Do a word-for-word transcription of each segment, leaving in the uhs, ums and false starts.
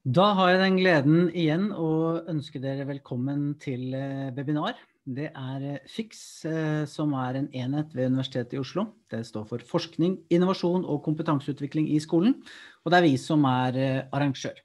Da har jeg den gleden igjen å ønske dere velkommen til webinar. Det er FIX, som er en enhet ved Universitetet i Oslo. Det står for forskning, innovasjon og kompetanseutvikling i skolen, og det er vi som er arrangør.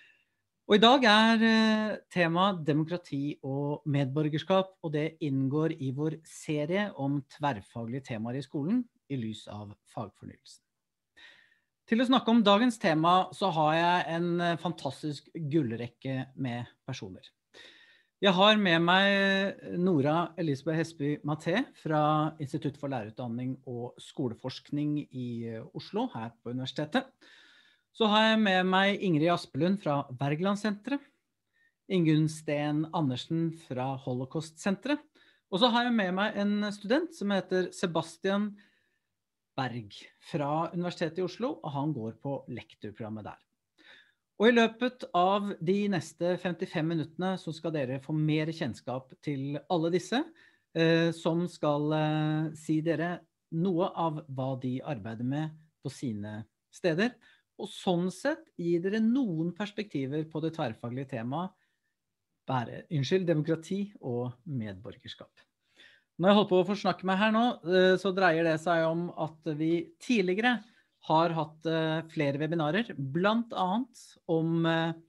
Og i dag er tema demokrati og medborgerskap, og det inngår i vår serie om tverrfaglige temaer i skolen i lys av fagfornyelsen. Til å snakke om dagens tema så har jeg en fantastisk gullrekke med personer. Jeg har med meg Nora Elisabeth Hesby Mathé fra Institutt for lærerutdanning og skoleforskning i Oslo, her på universitetet. Så har jeg med meg Ingrid Aspelund fra Wergelandsenteret, Ingunn Steen Andersen fra Holocaust-senteret, og så har jeg med meg en student som heter Sebastian Berg fra Universitetet i Oslo, og han går på lektorprogrammet der. Og i løpet av de neste femtifem minuttene så skal dere få mer kjennskap til alle disse, eh, som skal eh, si dere noe av hva de arbeider med på sine steder, og sånn sett gi dere noen perspektiver på det tverrfaglige temaet, bare, unnskyld, demokrati og medborgerskap. Når jeg holder på å få snakke meg her nå, så dreier det seg om at vi tidligere har hatt flere webinarer, blant annet om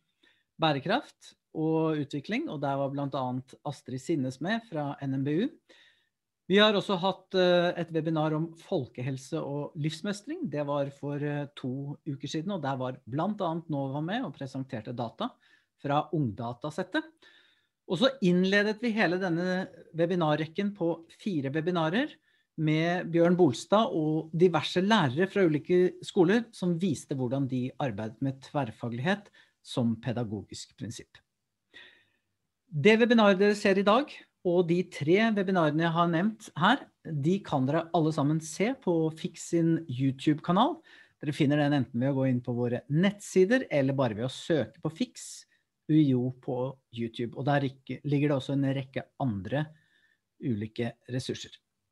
bærekraft og utvikling, og der var blant annet Astrid Sinnes med fra N M B U. Vi har også hatt et webinar om folkehelse og livsmestring. Det var for to uker siden, og der var blant annet Nova med og presenterte data fra Ungdatasettet. Og så innledet vi hele denne webinarrekken på fire webinarer med Bjørn Bolstad og diverse lærere fra ulike skoler som viste hvordan de arbeidet med tverrfaglighet som pedagogisk prinsipp. Det webinaret dere ser i dag, og de tre webinarene jeg har nevnt her, de kan dere alle sammen se på FIX sin YouTube-kanal. Dere finner den enten ved å gå inn på våre nettsider, eller bare ved å søke på FIX U I O på YouTube, og der ligger det også en rekke andre ulike ressurser.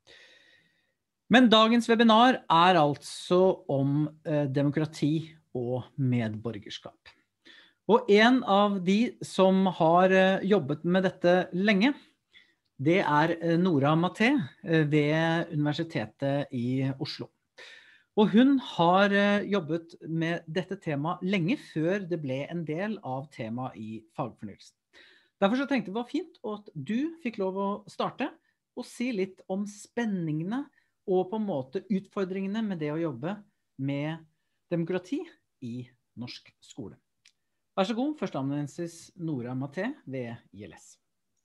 Men dagens webinar er altså om eh, demokrati og medborgerskap. Og en av de som har eh, jobbet med dette lenge, det er eh, Nora Mathé eh, ved Universitetet i Oslo. Og hun har jobbet med dette temaet lenge før det ble en del av temaet i fagfornyelsen. Derfor så tenkte jeg det var fint at du fikk lov å starte og si litt om spenningene og på en måte utfordringene med det å jobbe med demokrati i norsk skole. Vær så god, førsteamanuensis Nora Mathé ved I L S.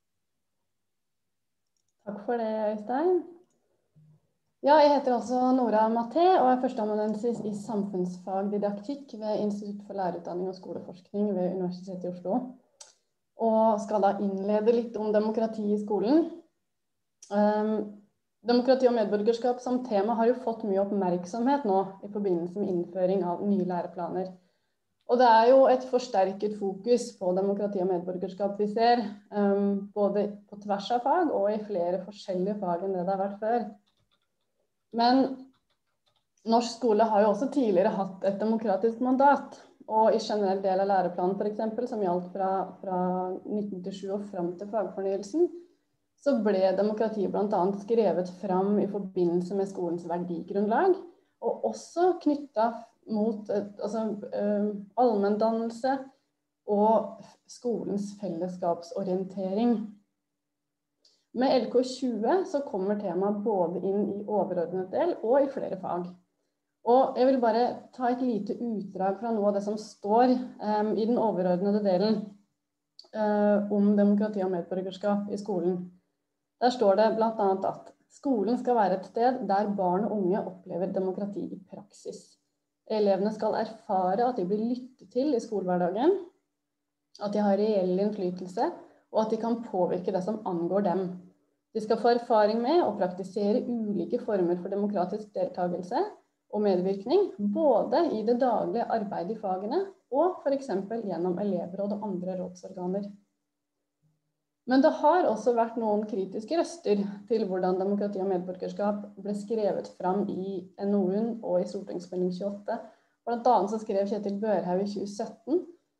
Takk for det, Øystein. Ja, jeg heter også Nora Mathé, og er førsteamanuensis i samfunnsfagdidaktikk ved Institutt for lærerutdanning og skoleforskning ved Universitetet i Oslo. Og skal da innlede litt om demokrati i skolen. Um, demokrati og medborgerskap som tema har jo fått mye oppmerksomhet nå i forbindelse med innføring av nye læreplaner. Og det er jo et forsterket fokus på demokrati og medborgerskap vi ser, um, både på tvers av fag og i flere forskjellige fag enn det det har vært før. Men norsk skole har jo også tidligere hatt et demokratisk mandat, og i generell del av læreplanen for eksempel, som gjaldt fra, fra nitten nittisju og frem til fagfornyelsen, så ble demokrati blant annet skrevet fram i forbindelse med skolens verdigrunnlag, og også knyttet mot altså, allmenndannelse og skolens fellesskapsorientering. Med L K tjue så kommer temaet både inn i overordnet del og i flere fag. Og jeg vil bare ta et lite utdrag fra noe av det som står um, i den overordnede delen uh, om demokrati og medborgerskap i skolen. Der står det blant annet at skolen skal være et sted der barn og unge opplever demokrati i praksis. Elevene skal erfare at de blir lyttet til i skolehverdagen, at de har reell innflytelse, og at de kan påvirke det som angår dem. De skal få erfaring med å praktisere ulike former for demokratisk deltakelse og medvirkning, både i det daglige arbeidet i fagene, og for eksempel gjennom elevråd og andre rådsorganer. Men det har også vært noen kritiske røster til hvordan demokrati og medborgerskap ble skrevet fram i N O U-en og i Stortingsmelding tjueåtte. Blant annet så skrev Kjetil Børhaug i tjue sytten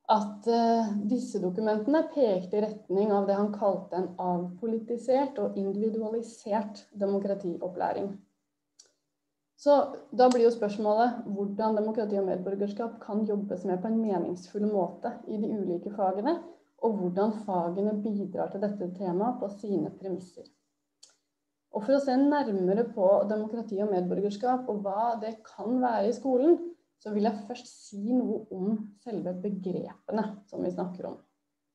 at uh, disse dokumentene pekte i retning av det han kalte en avpolitisert og individualisert demokratiopplæring. Så da blir jo spørsmålet hvordan demokrati og medborgerskap kan jobbes med på en meningsfull måte i de ulike fagene, og hvordan fagene bidrar til dette temaet på sine premisser. Og for å se nærmere på demokrati og medborgerskap og hva det kan være i skolen, så vil jeg først si noe om selve begrepene som vi snakker om.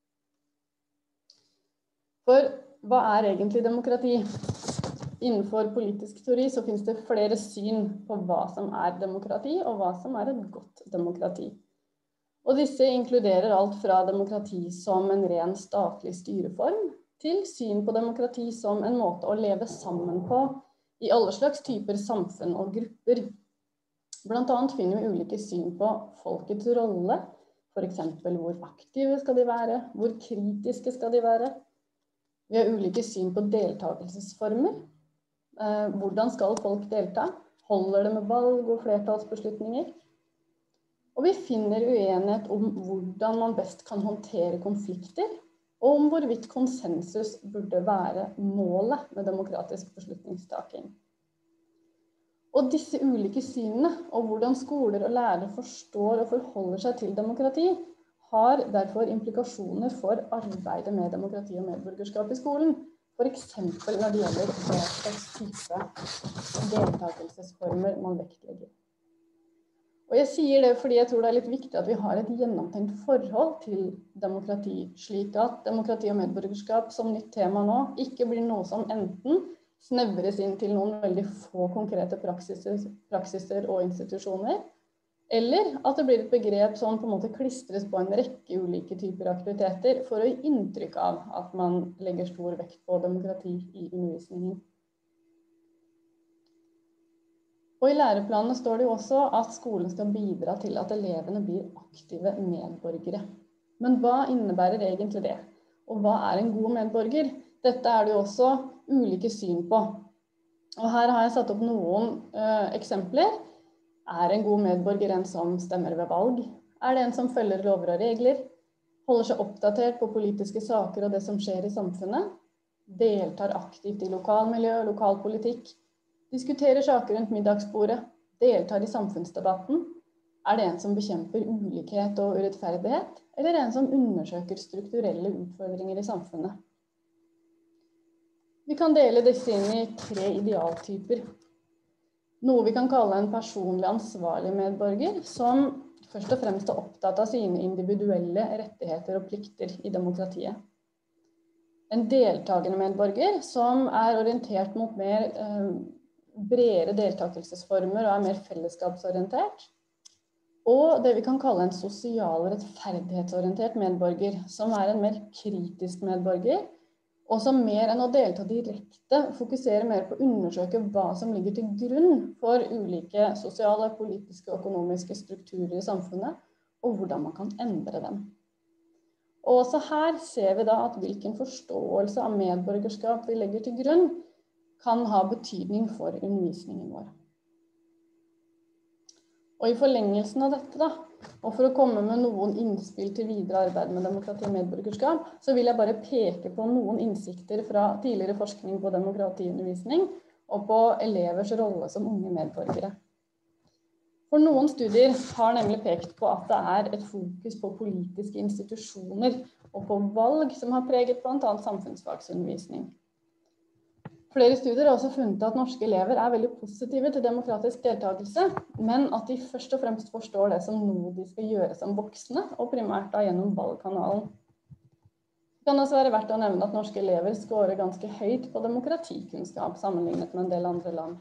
For hva er egentlig demokrati? Innenfor politisk teori så finnes det flere syn på hva som er demokrati og hva som er et godt demokrati. Og disse inkluderer alt fra demokrati som en ren statlig styreform til syn på demokrati som en måte å leve sammen på i alle slags typer samfunn og grupper. Blant annet finner vi ulike syn på folkets rolle, for eksempel hvor aktive skal de være, hvor kritiske skal de være. Vi har ulike syn på deltakelsesformer. Eh, hvordan skal folk delta? Holder det med valg og flertallsbeslutninger? Og vi finner uenighet om hvordan man best kan håndtere konflikter, og om hvorvidt konsensus burde være målet med demokratisk beslutningstaking. Og disse ulike synene, og hvordan skoler og lærere forstår og forholder seg til demokrati, har derfor implikasjoner for arbeidet med demokrati og medborgerskap i skolen, for eksempel når det gjelder hva slags type deltakelsesformer man vektlegger. Og jeg sier det fordi jeg tror det er litt viktig at vi har et gjennomtenkt forhold til demokrati, slik at demokrati og medborgerskap som nytt tema nå ikke blir noe som enten snevres inn til noen veldig få konkrete praksiser, praksiser og institusjoner, eller at det blir et begrep som på en måte klistres på en rekke ulike typer aktiviteter for å gi inntrykk av at man legger stor vekt på demokrati i undervisningen. Og i læreplanene står det jo også at skolen skal bidra til at elevene blir aktive medborgere. Men hva innebærer egentlig det? Og hva er en god medborger? Dette er det jo også ulike syn på. Og her har jeg satt opp noen uh, eksempler. Er en god medborger en som stemmer ved valg? Er det en som følger lover og regler? Holder seg oppdatert på politiske saker og det som skjer i samfunnet? Deltar aktivt i lokalmiljø og lokalpolitikk? Diskuterer saker rundt middagsbordet? Deltar i samfunnsdebatten? Er det en som bekjemper ulikhet og urettferdighet? Eller en som undersøker strukturelle utfordringer i samfunnet? Vi kan dele disse inn i tre idealtyper. Noe vi kan kalle en personlig ansvarlig medborger, som først og fremst er opptatt av sine individuelle rettigheter og plikter i demokratiet. En deltagende medborger, som er orientert mot mer eh, bredere deltakelsesformer og er mer fellesskapsorientert. Og det vi kan kalle en sosial rettferdighetsorientert medborger, som er en mer kritisk medborger, og som mer enn å delta direkte fokuserer mer på å undersøke hva som ligger til grunn for ulike sosiale, politiske og økonomiske strukturer i samfunnet, og hvordan man kan endre dem. Og også her ser vi da at hvilken forståelse av medborgerskap vi legger til grunn, kan ha betydning for undervisningen vår. Og i forlengelsen av dette da, og for å komme med noen innspill til videre arbeid med demokrati og medborgerskap, så vil jeg bare peke på noen innsikter fra tidligere forskning på demokratiundervisning og på elevers rolle som unge medborgere. For noen studier har nemlig pekt på at det er et fokus på politiske institusjoner og på valg som har preget blant annet samfunnsfagsundervisning. Flere studier har også funnet at norske elever er veldig positive til demokratisk deltakelse, men at de først og fremst forstår det som noe de skal gjøre som voksne, og primært da gjennom valgkanalen. Det kan også være verdt å nevne at norske elever scorer ganske høyt på demokratikunnskap sammenlignet med en del andre land.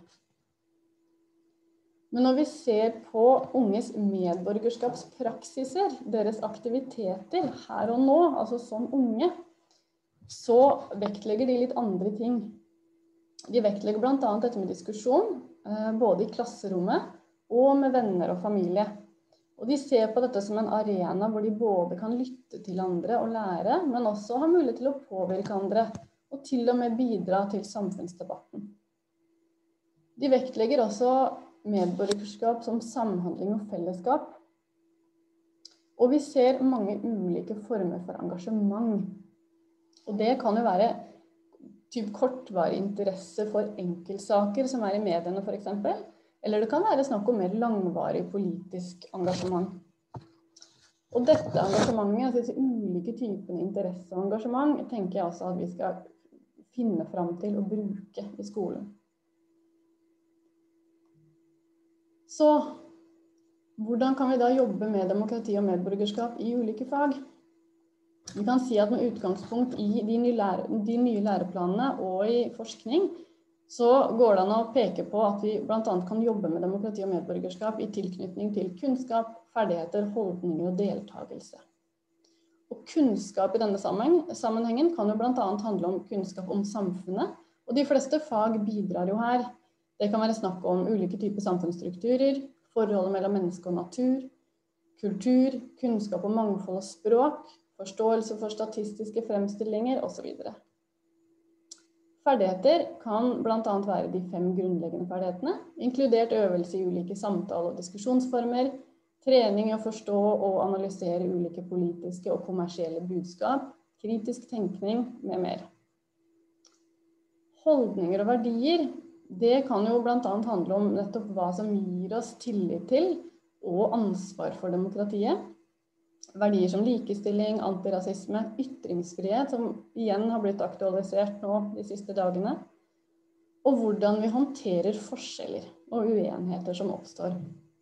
Men når vi ser på unges medborgerskapspraksiser, deres aktiviteter her og nå, altså som unge, så vektlegger de litt andre ting. De vektlegger blant annet dette med diskusjon, både i klasserommet og med venner og familie. Og de ser på dette som en arena hvor de både kan lytte til andre og lære, men også ha mulighet til å påvirke andre, og til og med bidra til samfunnsdebatten. De vektlegger også medborgerskap som samhandling og fellesskap. Og vi ser mange ulike former for engasjement. Og det kan jo være typ kortvarig interesse for enkeltsaker som er i mediene for eksempel, eller det kan være snakk om mer langvarig politisk engasjement. Og dette engasjementet, altså disse ulike typene interesse og engasjement, tenker jeg også at vi skal finne fram til å bruke i skolen. Så hvordan kan vi da jobbe med demokrati og medborgerskap i ulike fag? Vi kan si at med utgangspunkt i de nye, lære, de nye læreplanene og i forskning, så går det an å peke på at vi blant annet kan jobbe med demokrati og medborgerskap i tilknytning til kunnskap, ferdigheter, holdninger og deltakelse. Og kunnskap i denne sammenhengen kan jo blant annet handle om kunnskap om samfunnet, og de fleste fag bidrar jo her. Det kan være snakk om ulike typer samfunnsstrukturer, forholdet mellom menneske og natur, kultur, kunnskap om mangfold og språk, forståelse for statistiske fremstillinger og så videre. Ferdigheter kan blant annet være de fem grunnleggende ferdighetene, inkludert øvelse i ulike samtale- og diskusjonsformer, trening i å forstå og analysere ulike politiske og kommersielle budskap, kritisk tenkning med mer. Holdninger og verdier, det kan jo blant annet handle om nettopp hva som gir oss tillit til og ansvar for demokratiet. Verdier som likestilling, antirasisme, ytringsfrihet, som igjen har blitt aktualisert nå de siste dagene, og hvordan vi håndterer forskjeller og uenigheter som oppstår.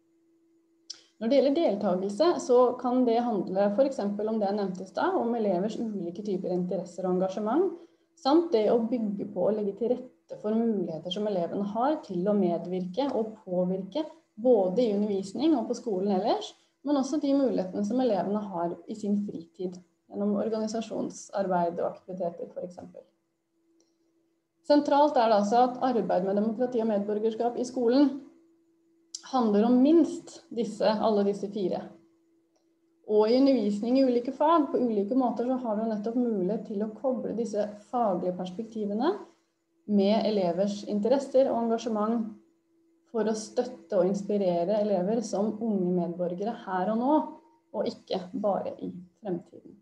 Når det gjelder deltakelse, så kan det handle for eksempel om det jeg nevnte i sted, om elevers ulike typer interesser og engasjement, samt det å bygge på og legge til rette for muligheter som elevene har til å medvirke og påvirke, både i undervisning og på skolen ellers, men også de mulighetene som elevene har i sin fritid, gjennom organisasjonsarbeid og aktiviteter for eksempel. Sentralt er det altså at arbeid med demokrati og medborgerskap i skolen handler om minst disse, alle disse fire. Og i undervisning i ulike fag, på ulike måter, så har vi nettopp mulighet til å koble disse faglige perspektivene med elevers interesser og engasjement for å støtte og inspirere elever som unge medborgere her og nå, og ikke bare i fremtiden.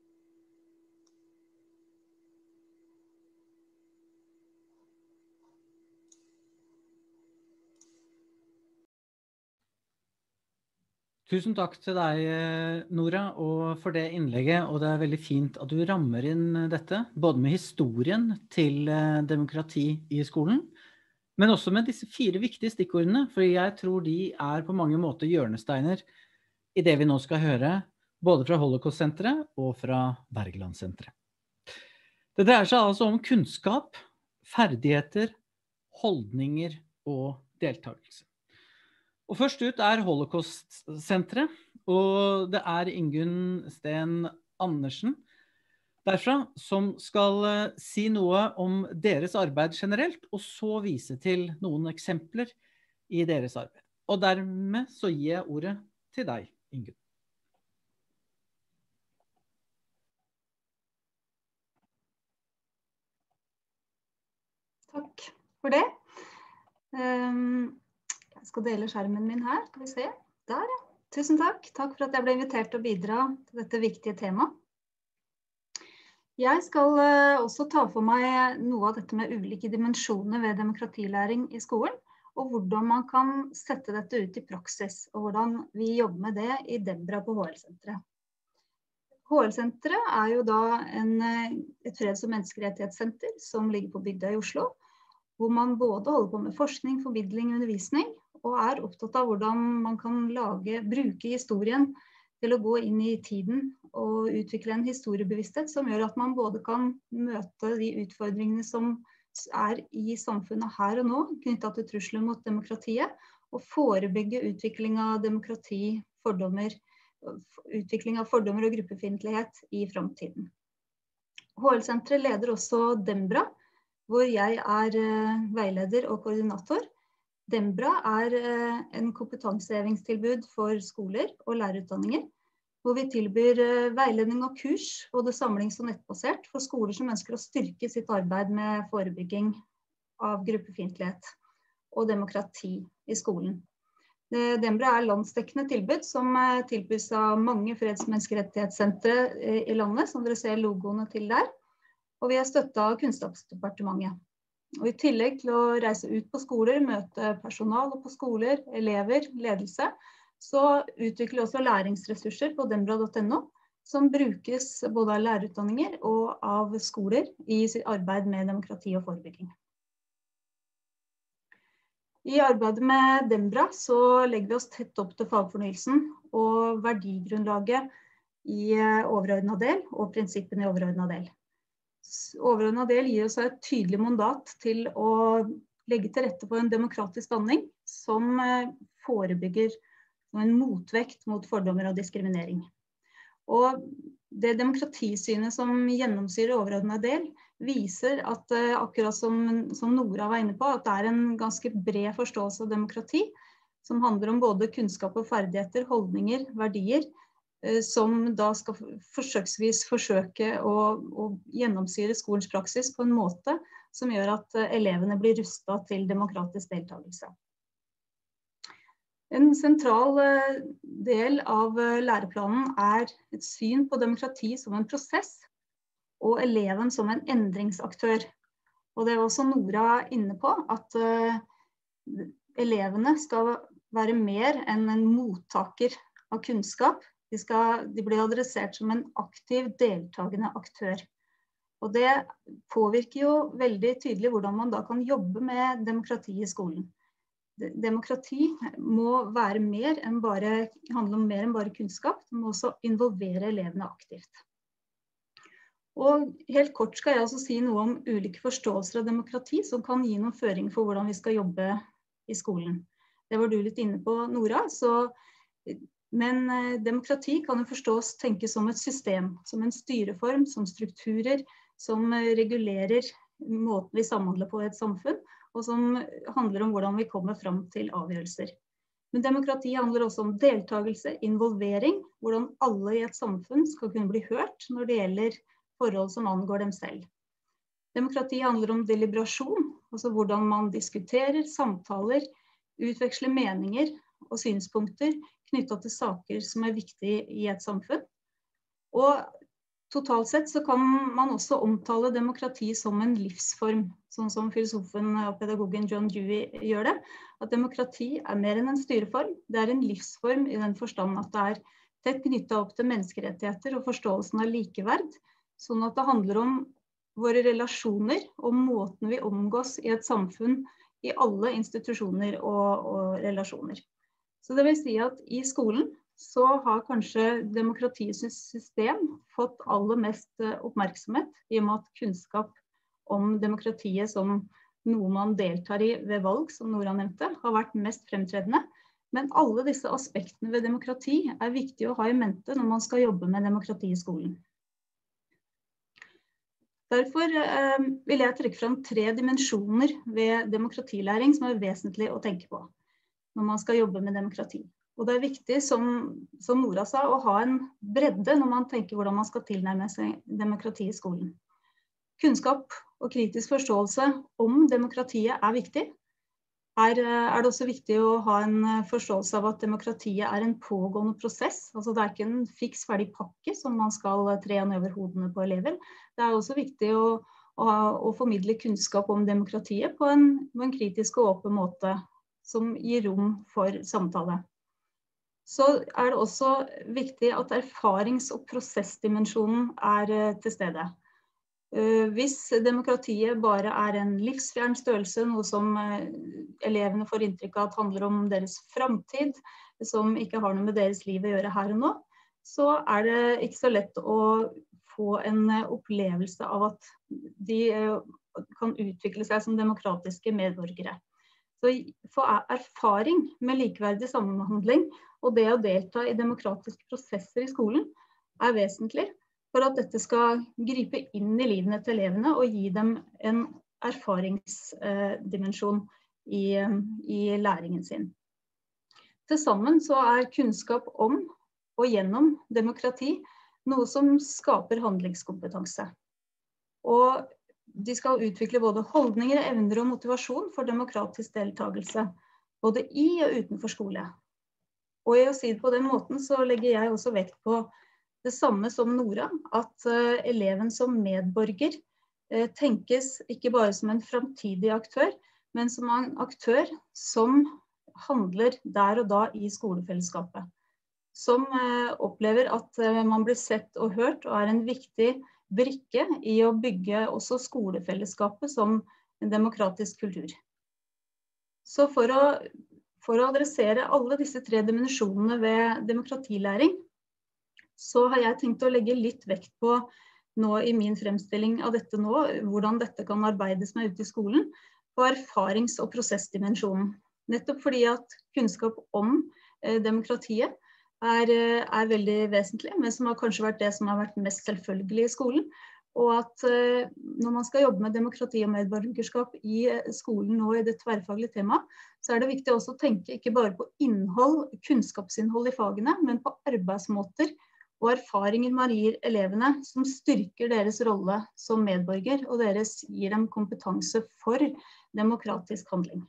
Tusen takk til deg, Nora, og for det innlegget, og det er veldig fint at du rammer inn dette, både med historien til demokrati i skolen, men også med disse fire viktige stikkordene, for jeg tror de er på mange måter hjørnesteiner i det vi nå skal høre, både fra Holocaust-senteret og fra Wergeland-senteret. Det dreier seg altså om kunnskap, ferdigheter, holdninger og deltakelse. Og først ut er Holocaust-senteret, og det er Ingunn Steen Andersen derfra, som skal si noe om deres arbeid generelt, og så vise til noen eksempler i deres arbeid. Og dermed så gir jeg ordet til deg, Ingunn. Takk for det. Jeg skal dele skjermen min her, skal vi se. Der, ja. Tusen takk. Takk for at jeg ble invitert til å bidra til dette viktige temaet. Jeg skal også ta for meg noe av dette med ulike dimensjoner ved demokratilæring i skolen, og hvordan man kan sette dette ut i praksis, og hvordan vi jobber med det i Dembra på H L-senteret. H L-senteret er jo da en, et freds- og menneskerettighetssenter som ligger på bygda i Oslo, hvor man både holder på med forskning, formidling og undervisning, og er opptatt av hvordan man kan lage, bruke historien til å gå inn i tiden og utvikle en historiebevissthet som gjør at man både kan møte de utfordringene som er i samfunnet her og nå, knyttet til trusler mot demokratiet, og forebygge utvikling av demokrati, fordommer, utvikling av fordommer og gruppefiendtlighet i fremtiden. H L-senteret leder også Dembra, hvor jeg er veileder og koordinator. Dembra er en kompetansehevingstilbud for skoler og lærerutdanninger, hvor vi tilbyr veiledning og kurs, både samlings- og nettbasert, for skoler som ønsker å styrke sitt arbeid med forebygging av gruppefiendtlighet og demokrati i skolen. Dembra er landsdekkende tilbud som tilbys av mange freds- og menneskerettighetssentre i landet, som dere ser logoene til der. Og vi er støttet av Kunnskapsdepartementet. Og i tillegg til å reise ut på skoler, møte personale på skoler, elever, ledelse, så utvikler vi også læringsressurser på dembra punktum no, som brukes både av lærerutdanninger og av skoler i sitt arbeid med demokrati og forebygging. I arbeidet med Dembra så legger vi oss tett opp til fagfornyelsen og verdigrunnlaget i overordnet del og prinsippene i overordnet del. Overordnet del gir oss et tydelig mandat til å legge til rette for en demokratisk danning som forebygger en motvekt mot fordommer og diskriminering. Og det demokratisynet som gjennomsyrer overordnet del viser at akkurat som, som Nora var inne på, at det er en ganske bred forståelse av demokrati som handler om både kunnskap og ferdigheter, holdninger, verdier, som da skal forsøksvis forsøke å, å gjennomsyre skolens praksis på en måte som gjør at elevene blir rustet til demokratisk deltakelse. En sentral del av læreplanen er et syn på demokrati som en prosess, og eleven som en endringsaktør. Og det var også Nora inne på, at uh, elevene skal være mer enn en mottaker av kunnskap. De, skal, de blir adressert som en aktiv, deltagende aktør. Og det påvirker jo veldig tydelig hvordan man da kan jobbe med demokrati i skolen. Demokrati må være mer enn bare, handle om mer enn bare kunnskap, det må også involvere elevene aktivt. Og helt kort skal jeg også si noe om ulike forståelser av demokrati som kan gi noen føring for hvordan vi skal jobbe i skolen. Det var du litt inne på, Nora, så, men demokrati kan jo forstås tenkes som et system, som en styreform, som strukturer, som regulerer måten vi samhandler på i et samfunn, og som handler om hvordan vi kommer fram til avgjørelser. Men demokrati handler også om deltakelse, involvering, hvordan alle i et samfunn skal kunne bli hørt når det gjelder forhold som angår dem selv. Demokrati handler om deliberasjon, altså hvordan man diskuterer, samtaler, utveksler meninger og synspunkter knyttet til saker som er viktige i et samfunn. Og totalt sett så kan man også omtale demokrati som en livsform, sånn som filosofen og pedagogen John Dewey gjør det, at demokrati er mer enn en styreform, det er en livsform i den forstand at det er tett knyttet opp til menneskerettigheter og forståelsen av likeverd, sånn at det handler om våre relasjoner og måten vi omgås i et samfunn i alle institusjoner og, og relasjoner. Så det vil si at i skolen så har kanskje demokratiets system fått aller mest oppmerksomhet i og med at kunnskap om demokratiet som noe man deltar i ved valg, som Nora nevnte, har vært mest fremtredende. Men alle disse aspektene ved demokrati er viktig å ha i mente når man skal jobbe med demokrati i skolen. Derfor eh, vil jeg trekke fram tre dimensjoner ved demokratilæring som er vesentlig å tenke på når man skal jobbe med demokrati. Og det er viktig, som, som Nora sa, å ha en bredde når man tenker hvordan man skal tilnærme seg demokrati i skolen. Kunnskap og kritisk forståelse om demokratiet er viktig. Her er det også viktig å ha en forståelse av at demokratiet er en pågående prosess. Altså det er ikke en fiks ferdig pakke som man skal tre over hodene på elever. Det er også viktig å, å, å formidle kunnskap om demokratiet på en, på en kritisk og åpen måte som gir rom for samtale. Så er det også viktig at erfarings- og prosessdimensjonen er til stede. Hvis demokratiet bare er en livsfjern størrelse, noe som elevene får inntrykk av at handler om deres framtid, som ikke har noe med deres liv å gjøre her og nå, så er det ikke så lett å få en opplevelse av at de kan utvikle seg som demokratiske medborgere. Så for erfaring med likeverdig samhandling og det å delta i demokratiske prosesser i skolen er vesentlig, for at dette skal gripe inn i livene til elevene og gi dem en erfaringsdimensjon i, i læringen sin. Til sammen så er kunnskap om og gjennom demokrati noe som skaper handlingskompetanse. Og de skal utvikle både holdninger, evner og motivasjon for demokratisk deltakelse. både i og utenfor skole. Og i å si det på den måten så legger jeg også vekt på det samme som Nora, at uh, eleven som medborger uh, tenkes ikke bare som en fremtidig aktør, men som en aktør som handler der og da i skolefellesskapet. Som uh, opplever at uh, man blir sett og hørt, og er en viktig brikke i å bygge også skolefellesskapet som en demokratisk kultur. Så for å, for å adressere alle disse tre dimensjonene ved demokratilæring, så har jeg tenkt å legge litt vekt på nå i min fremstilling av dette nå, hvordan dette kan arbeides med ute i skolen, på erfarings- og prosessdimensjonen. Nettopp fordi at kunnskap om eh, demokratiet er, er veldig vesentlig, men som har kanskje vært det som har vært mest selvfølgelig i skolen. Og at eh, når man skal jobbe med demokrati og medborgerskap i skolen nå i det tverrfaglige temaet, så er det viktig også å tenke ikke bare på innhold, kunnskapsinnhold i fagene, men på arbeidsmåter og erfaringer man gir elevene som styrker deres rolle som medborger, og deres gir dem kompetanse for demokratisk handling.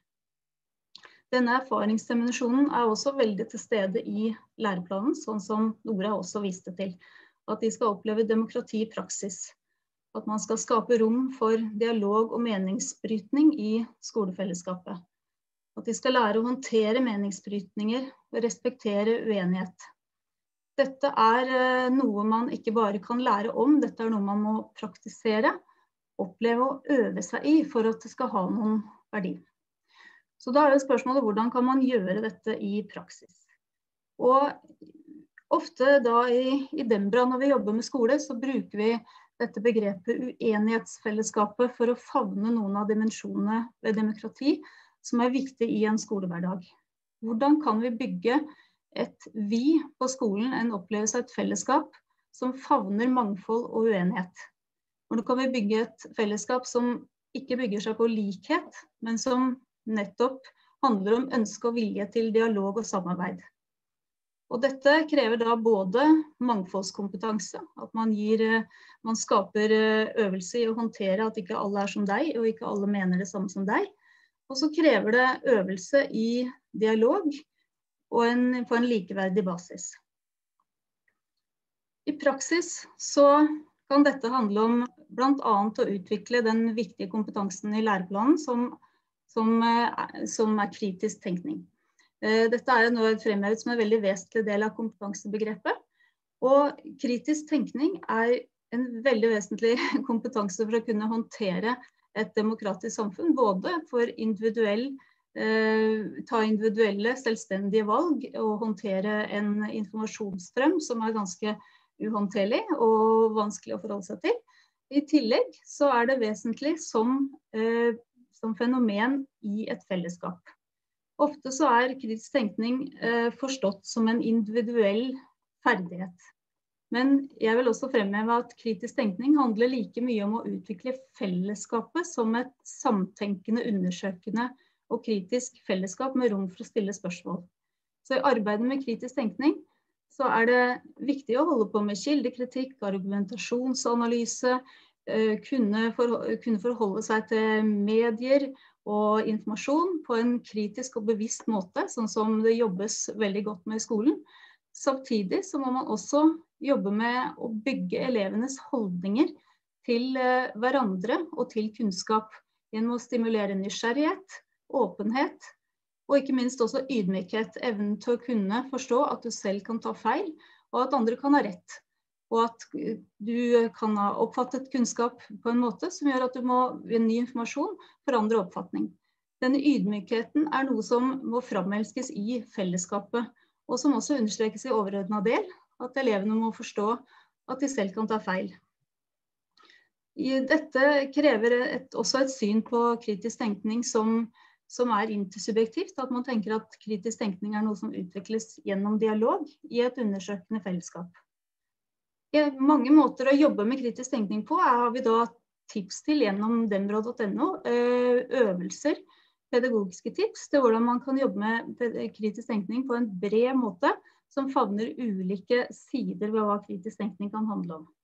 Denne erfaringsdimensjonen er også veldig til stede i læreplanen, sånn som Nora også viste til. At de skal oppleve demokrati i praksis. At man skal skape rom for dialog og meningsbrytning i skolefellesskapet. At de skal lære å håndtere meningsbrytninger og respektere uenighet. Dette er noe man ikke bare kan lære om, dette er noe man må praktisere, oppleve og øve seg i for at det skal ha noen verdi. Så da er det spørsmålet, hvordan kan man gjøre dette i praksis? Og ofte da i, i Dembra når vi jobber med skole, så bruker vi dette begrepet uenighetsfellesskapet for å favne noen av dimensjonene ved demokrati som er viktig i en skolehverdag. Hvordan kan vi bygge et vi på skolen, en opplevelse av et fellesskap som favner mangfold og uenighet? Hvordan kan vi bygge et fellesskap som ikke bygger seg på likhet, men som nettopp handler om ønske og vilje til dialog og samarbeid? Og dette krever da både mangfoldskompetanse, at man, gir, man skaper øvelse i å håndtere at ikke alle er som deg, og ikke alle mener det samme som deg. Og så krever det øvelse i dialog, og en, på en likeverdig basis. I praksis så kan dette handle om blant annet å utvikle den viktige kompetansen i læreplanen som, som, som er kritisk tenkning. Dette er nå fremhevet som en veldig vesentlig del av kompetansebegrepet, og kritisk tenkning er en veldig vesentlig kompetanse for å kunne håndtere et demokratisk samfunn, både for individuell ta individuelle, selvstendige valg og håndtere en informasjonsstrøm som er ganske uhåndterlig og vanskelig å forholde seg til. I tillegg så er det vesentlig som, eh, som fenomen i et fellesskap. Ofte så er kritisk tenkning eh, forstått som en individuell ferdighet. Men jeg vil også fremheve at kritisk tenkning handler like mye om å utvikle fellesskapet som et samtenkende, undersøkende og kritisk fellesskap med rom for å stille spørsmål. Så i arbeidet med kritisk tenkning så er det viktig å holde på med kildekritikk, argumentasjonsanalyse, kunne, for, kunne forholde seg til medier og informasjon på en kritisk og bevisst måte, sånn som det jobbes veldig godt med i skolen. Samtidig så må man også jobbe med å bygge elevenes holdninger til hverandre og til kunnskap gjennom å stimulere nysgjerrighet, åpenhet, og ikke minst også ydmykhet, evnen til å kunne forstå at du selv kan ta feil, og at andre kan ha rett, og at du kan ha oppfattet kunnskap på en måte som gjør at du må ved ny informasjon forandre oppfatning. Denne ydmykheten er noe som må framelskes i fellesskapet, og som også understrekes i overordnet del, at elevene må forstå at de selv kan ta feil. Dette krever et, også et syn på kritisk tenkning som som er intersubjektivt, at man tenker at kritisk tenkning er noe som utvikles gjennom dialog i et undersøkende fellesskap. Mange måter å jobbe med kritisk tenkning på har vi da tips til gjennom dembra punktum no, øvelser, pedagogiske tips til hvordan man kan jobbe med kritisk tenkning på en bred måte som favner ulike sider ved hva kritisk tenkning kan handle om.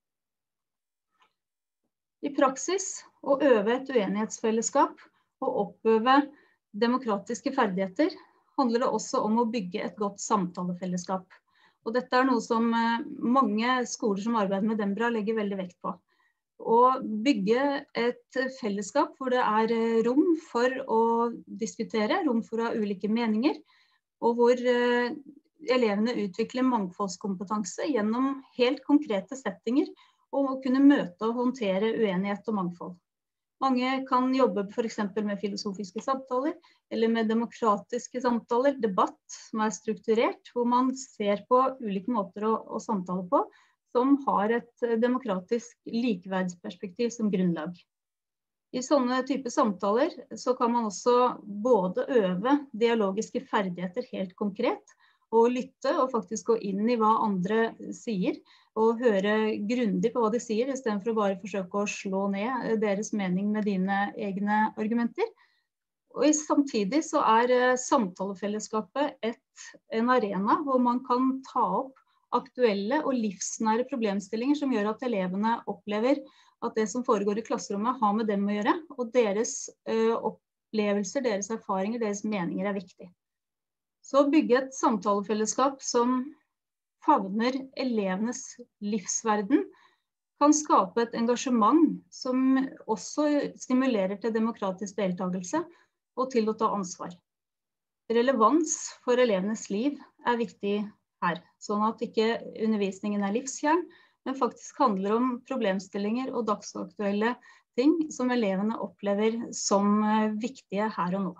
I praksis å øve et uenighetsfellesskap og oppøve demokratiske ferdigheter handler det også om å bygge et godt samtalefellesskap. Og dette er noe som mange skoler som arbeider med Dembra legger veldig vekt på. Å bygge et fellesskap hvor det er rom for å diskutere, rom for å ha ulike meninger, og hvor elevene utvikler mangfoldskompetanse gjennom helt konkrete settinger, og å kunne møte og håndtere uenighet og mangfold. Mange kan jobbe for eksempel med filosofiske samtaler, eller med demokratiske samtaler, debatt som er strukturert, hvor man ser på ulike måter å, å samtale på, som har et demokratisk likeverdsperspektiv som grunnlag. I sånne typer samtaler så kan man også både øve dialogiske ferdigheter helt konkret, og lytte og faktisk gå inn i hva andre sier, og høre grundig på hva de sier, i stedet for å bare forsøke å slå ned deres mening med dine egne argumenter. Og samtidig så er samtalefellesskapet et, en arena hvor man kan ta opp aktuelle og livsnære problemstillinger som gjør at elevene opplever at det som foregår i klasserommet har med dem å gjøre, og deres uh, opplevelser, deres erfaringer, deres meninger er viktig. Så å bygge et samtalefellesskap som favner elevenes livsverden kan skape et engasjement som også stimulerer til demokratisk deltakelse og til å ta ansvar. Relevans for elevenes liv er viktig her, sånn at ikke undervisningen er livsfjern, men faktisk handler om problemstillinger og dagsaktuelle ting som elevene opplever som viktige her og nå.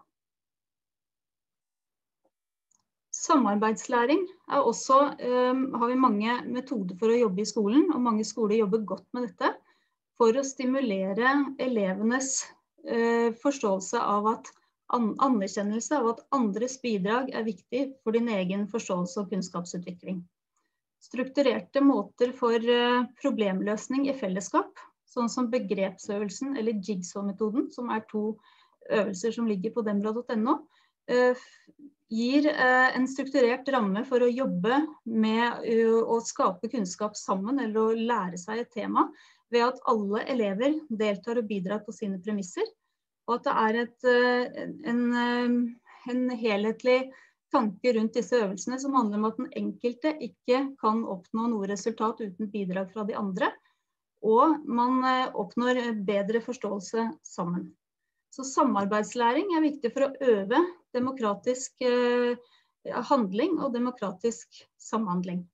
Samarbeidslæring er også, um, har vi mange metoder for å jobbe i skolen, og mange skoler jobber godt med dette, for å stimulere elevenes uh, forståelse av at an anerkjennelse av at andres bidrag er viktig for din egen forståelse og kunnskapsutvikling. Strukturerte måter for uh, problemløsning i fellesskap, sånn som begrepsøvelsen eller Jigsaw-metoden, som er to øvelser som ligger på dembra punktum no, uh, gir en strukturert ramme for å jobbe med å skape kunnskap sammen eller å lære seg et tema ved at alle elever deltar og bidrar på sine premisser, og at det er et, en, en helhetlig tanke rundt disse øvelsene som handler om at den enkelte ikke kan oppnå noe resultat uten bidrag fra de andre, og man oppnår bedre forståelse sammen. Så samarbeidslæring er viktig for å øve demokratisk eh, handling og demokratisk samhandling.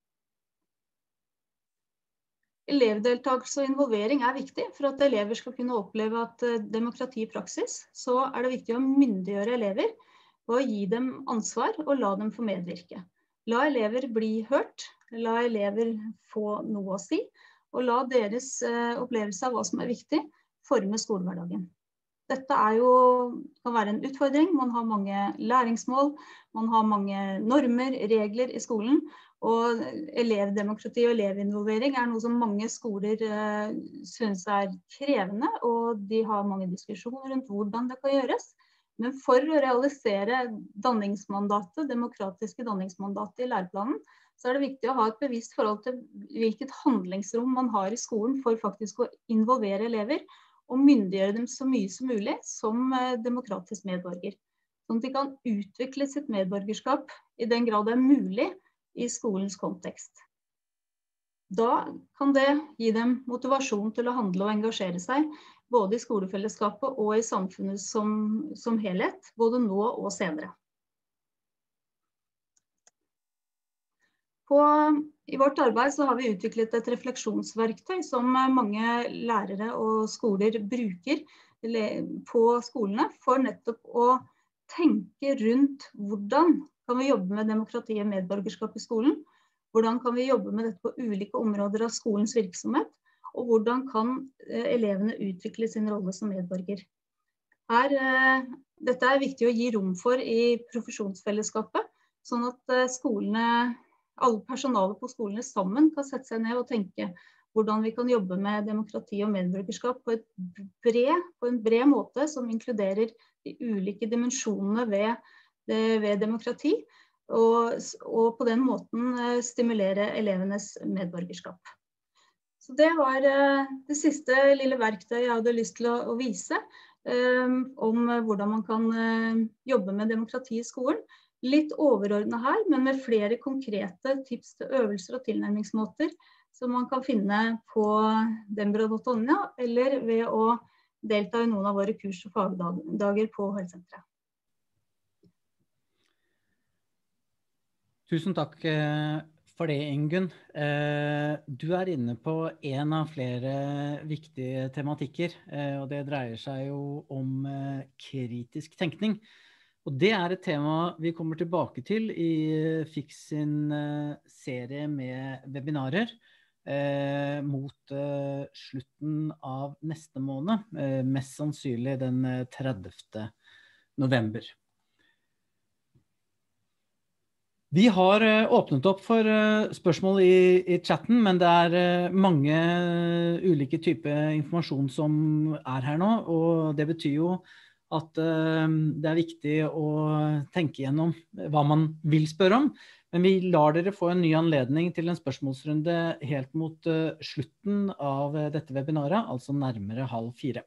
Elevdeltakelse og involvering er viktig for at elever skal kunne oppleve at eh, demokrati i praksis, så er det viktig å myndiggjøre elever og gi dem ansvar og la dem få medvirke. La elever bli hørt, la elever få noe å si, og la deres eh, opplevelse av hva som er viktig forme skolehverdagen. Dette er jo, kan være en utfordring. Man har mange læringsmål, man har mange normer, regler i skolen, og elevdemokrati og elevinvolvering er noe som mange skoler eh, synes er krevende, og de har mange diskusjoner rundt hvordan det kan gjøres. Men for å realisere danningsmandatet, demokratiske danningsmandatet i læreplanen, så er det viktig å ha et bevisst forhold til hvilket handlingsrom man har i skolen for faktisk å involvere elever, og myndiggjøre dem så mye som mulig som demokratisk medborger. Sånn at de kan utvikle sitt medborgerskap i den grad det er mulig i skolens kontekst. Da kan det gi dem motivasjon til å handle og engasjere seg, både i skolefellesskapet og i samfunnet som, som helhet, både nå og senere. På, I vårt arbeid så har vi utviklet et refleksjonsverktøy som mange lærere og skoler bruker på skolene for nettopp å tenke rundt hvordan kan vi jobbe med demokrati og medborgerskap i skolen, hvordan kan vi jobbe med dette på ulike områder av skolens virksomhet, og hvordan kan elevene utvikle sin rolle som medborger. Her, dette er viktig å gi rom for i profesjonsfellesskapet, sånn at skolene alle personalet på skolene sammen kan sette seg ned og tenke hvordan vi kan jobbe med demokrati og medborgerskap på, et bred, på en bred måte som inkluderer de ulike dimensjonene ved, ved demokrati, og, og på den måten stimulere elevenes medborgerskap. Så det var det siste lille verktøyet jeg hadde lyst til å, å vise um, om hvordan man kan uh, jobbe med demokrati i skolen. litt overordnet her, men med flere konkrete tips til øvelser og tilnærmingsmåter som man kan finne på dembra punktum no, eller ved å delta i noen av våre kurs og fagdager på Helsenteret. Tusen takk for det, Ingunn. Du er inne på en av flere viktige tematikker, og det dreier seg jo om kritisk tenkning. Og det er et tema vi kommer tilbake til i Fix sin serie med webinarer eh, mot eh, slutten av neste måned, eh, mest sannsynlig den tredivte november. Vi har åpnet opp for spørsmål i, i chatten, men det er mange ulike typer informasjon som er her nå, og det betyr jo at uh, det er viktig å tenke gjennom hva man vil spørre om, men vi lar dere få en ny anledning til en spørsmålsrunde helt mot uh, slutten av uh, dette webinaret, altså nærmere halv fire.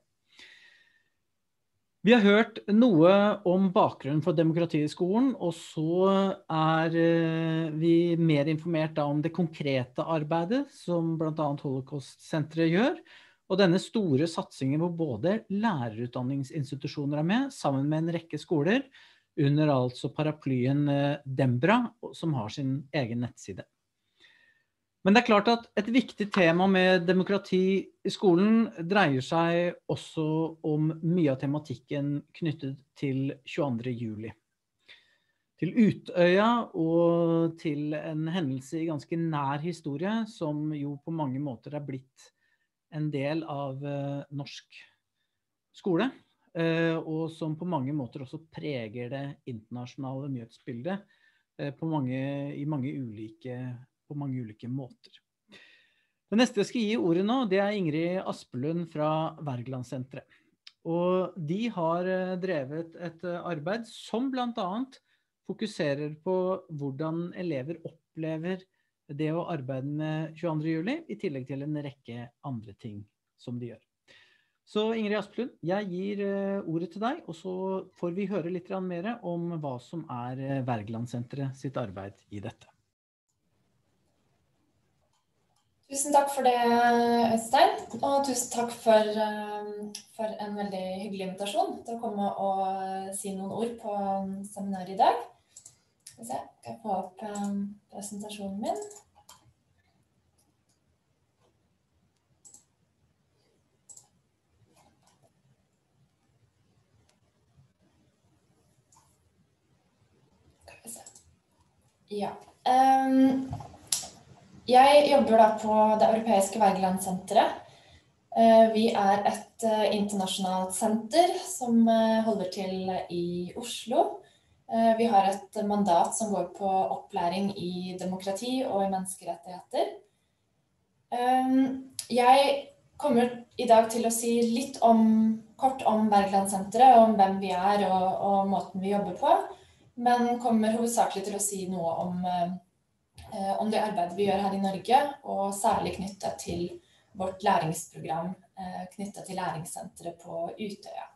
Vi har hørt noe om bakgrunnen for demokrati i skolen, og så er uh, vi mer informert da om det konkrete arbeidet som blant annet Holocaust-senteret gjør, og denne store satsingen hvor både lærerutdanningsinstitusjoner er med, sammen med en rekke skoler, under altså paraplyen Dembra, som har sin egen nettside. Men det er klart at et viktig tema med demokrati i skolen dreier seg også om mye av tematikken knyttet til tjueandre juli. Til Utøya og til en hendelse i ganske nær historie, som jo på mange måter er blitt en del av uh, norsk skole, uh, og som på mange måter også preger det internasjonale nyhetsbildet uh, på mange, i mange ulike, på mange ulike måter. Det neste jeg skal gi ordet nå, det er Ingrid Aspelund fra Wergelandsenteret. Og de har uh, drevet et uh, arbeid som blant annet fokuserer på hvordan elever opplever det å arbeide med tjueandre juli, i tillegg til en rekke andre ting som de gjør. Så Ingrid Aspelund, jeg gir ordet til deg, og så får vi høre litt mer om hva som er Wergelandsenteret sitt arbeid i dette. Tusen takk for det, Øystein, og tusen takk for, for en veldig hyggelig invitasjon til å komme og si noen ord på seminaret i dag. Skal jeg skal få opp um, presentasjonen min. Skal vi se. Ja. Um, jeg jobber da på det europeiske Wergelandsenteret. Uh, vi er et uh, internasjonalt senter som uh, holder til i Oslo. Vi har et mandat som går på opplæring i demokrati og i menneskerettigheter. Jeg kommer i dag til å si litt om, kort om Wergelandsenteret, om hvem vi er og, og måten vi jobber på, men kommer hovedsakelig til å si noe om, om det arbeidet vi gjør her i Norge, og særlig knyttet til vårt læringsprogram, knyttet til læringssenteret på Utøya.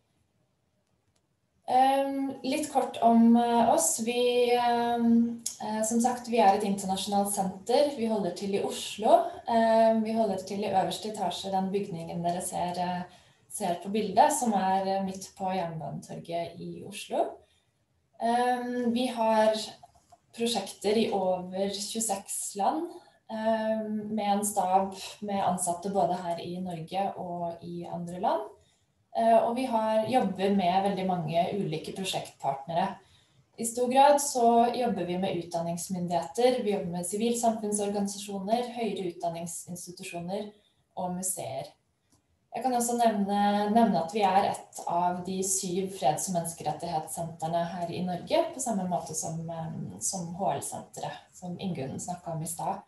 Um, litt kort om uh, oss. Vi, um, uh, som sagt, vi er et internasjonalt senter. Vi holder til i Oslo. Uh, vi holder til i øverste etasje, den bygningen dere ser, uh, ser på bildet, som er uh, midt på Jernbanetorget i Oslo. Um, vi har prosjekter i over tjueseks land, um, med en stab med ansatte både her i Norge og i andre land. Og vi har, jobber med veldig mange ulike prosjektpartnere. I stor grad så jobber vi med utdanningsmyndigheter, vi jobber med sivilsamfunnsorganisasjoner, høyere utdanningsinstitusjoner og museer. Jeg kan også nevne, nevne at vi er et av de syv freds- og menneskerettighetssentrene her i Norge, på samme måte som, som H L-senteret, som Ingunn snakket om i stad.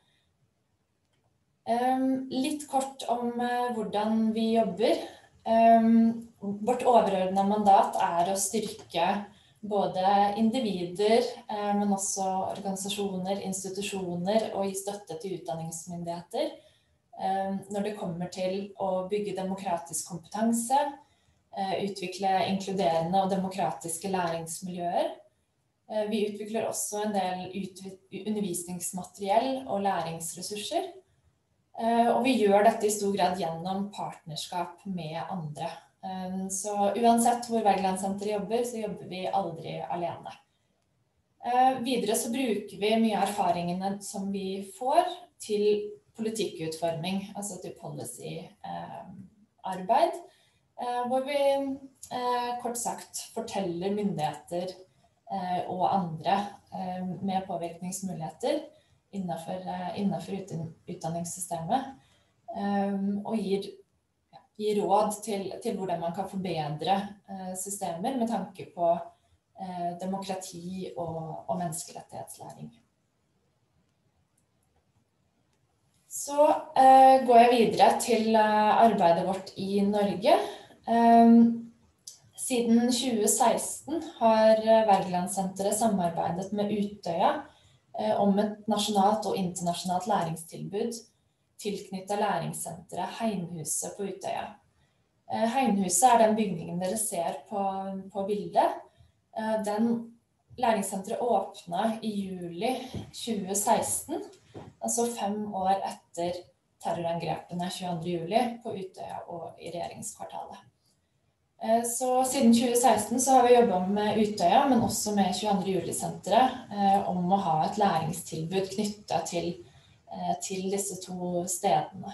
Litt kort om hvordan vi jobber. Um, vårt overordnede mandat er å styrke både individer, eh, men også organisasjoner, institusjoner og gi støtte til utdanningsmyndigheter eh, når det kommer til å bygge demokratisk kompetanse, eh, utvikle inkluderende og demokratiske læringsmiljøer, Vi utvikler også en del undervisningsmateriell og læringsressurser. Og vi gjør dette i stor grad gjennom partnerskap med andre. Så uansett hvor Wergelandsenteret jobber, så jobber vi aldri alene. Videre så bruker vi mye av erfaringene som vi får til politikkutforming, altså til policy-arbeid, hvor vi kort sagt forteller myndigheter og andre med påvirkningsmuligheter innenfor, innenfor utdanningssystemet, og gir, gir råd til, til hvordan man kan forbedre systemer med tanke på demokrati og, og menneskerettighetslæring. Så eh, går jeg videre til eh, arbeidet vårt i Norge. Eh, siden tjue seksten har Wergelandsenteret samarbeidet med Utøya eh, om et nasjonalt og internasjonalt læringstilbud tilknyttet læringssenteret Heimhuset på Utøya. Eh, Heimhuset er den bygningen dere ser på, på bildet. Den læringssenteret åpnet i juli tjue seksten, altså fem år etter terrorangrepene tjueandre juli på Utøya og i regjeringskvartalet. Så siden tjue seksten så har vi jobbet med Utøya, men også med tjueandre juli-senteret om å ha et læringstilbud knyttet til, til disse to stedene.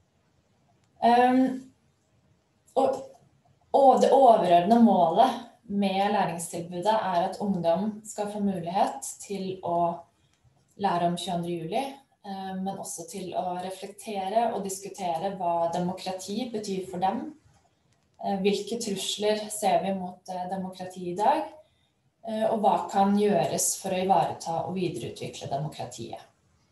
Og, og det overordnede målet med læringstilbudet er at ungdom skal få mulighet til å lære om tjueandre juli, men også til å reflektere og diskutere hva demokrati betyr for dem. Hvilke trusler ser vi mot demokrati i dag, og hva kan gjøres for å ivareta og videreutvikle demokratiet.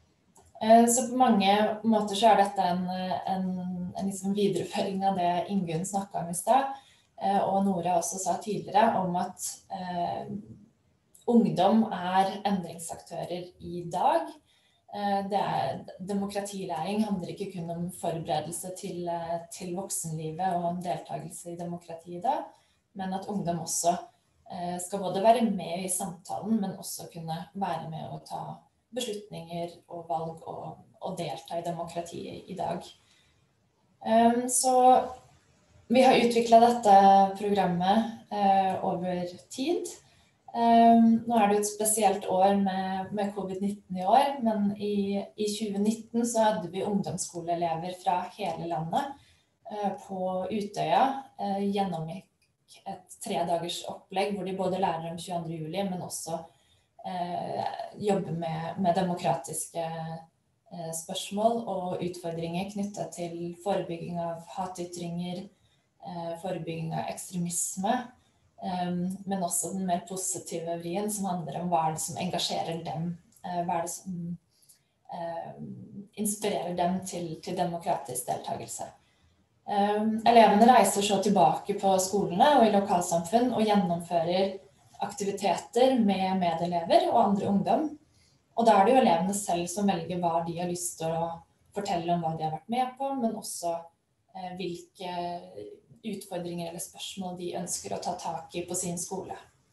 Så på mange måter så er dette en, en, en liksom videreføring av det Ingunn snakket om i sted, og Nora også sa tidligere om at eh, ungdom er endringsaktører i dag. Eh, det er, demokratilæring handler ikke kun om forberedelse til, til voksenlivet og om deltakelse i demokrati i dag, men at ungdom også eh, skal både være med i samtalen, men også kunne være med å ta beslutninger og valg og, og delta i demokratiet i dag. Um, så vi har utviklet dette programmet eh, over tid. Um, nå er det et spesielt år med, med covid nitten i år, men i, i tjue nitten så hadde vi ungdomsskoleelever fra hele landet eh, på Utøya, eh, gjennomgikk et tre dagers opplegg hvor de både lærer om tjueandre juli, men også eh, jobber med, med demokratiske eh, spørsmål og utfordringer knyttet til forebygging av hatytringer, forebygging av ekstremisme, men også den mer positive vrien som handler om hva er det som engasjerer dem, hva er det som inspirerer dem til, til demokratisk deltakelse. Elevene reiser så tilbake på skolene og i lokalsamfunn og gjennomfører aktiviteter med medelever og andre ungdom. Og da er det jo elevene selv som velger hva de har lyst til å fortelle om hva de har vært med på, men også hvilke utfordringer eller spørsmål de ønsker å ta tak i på sin skole.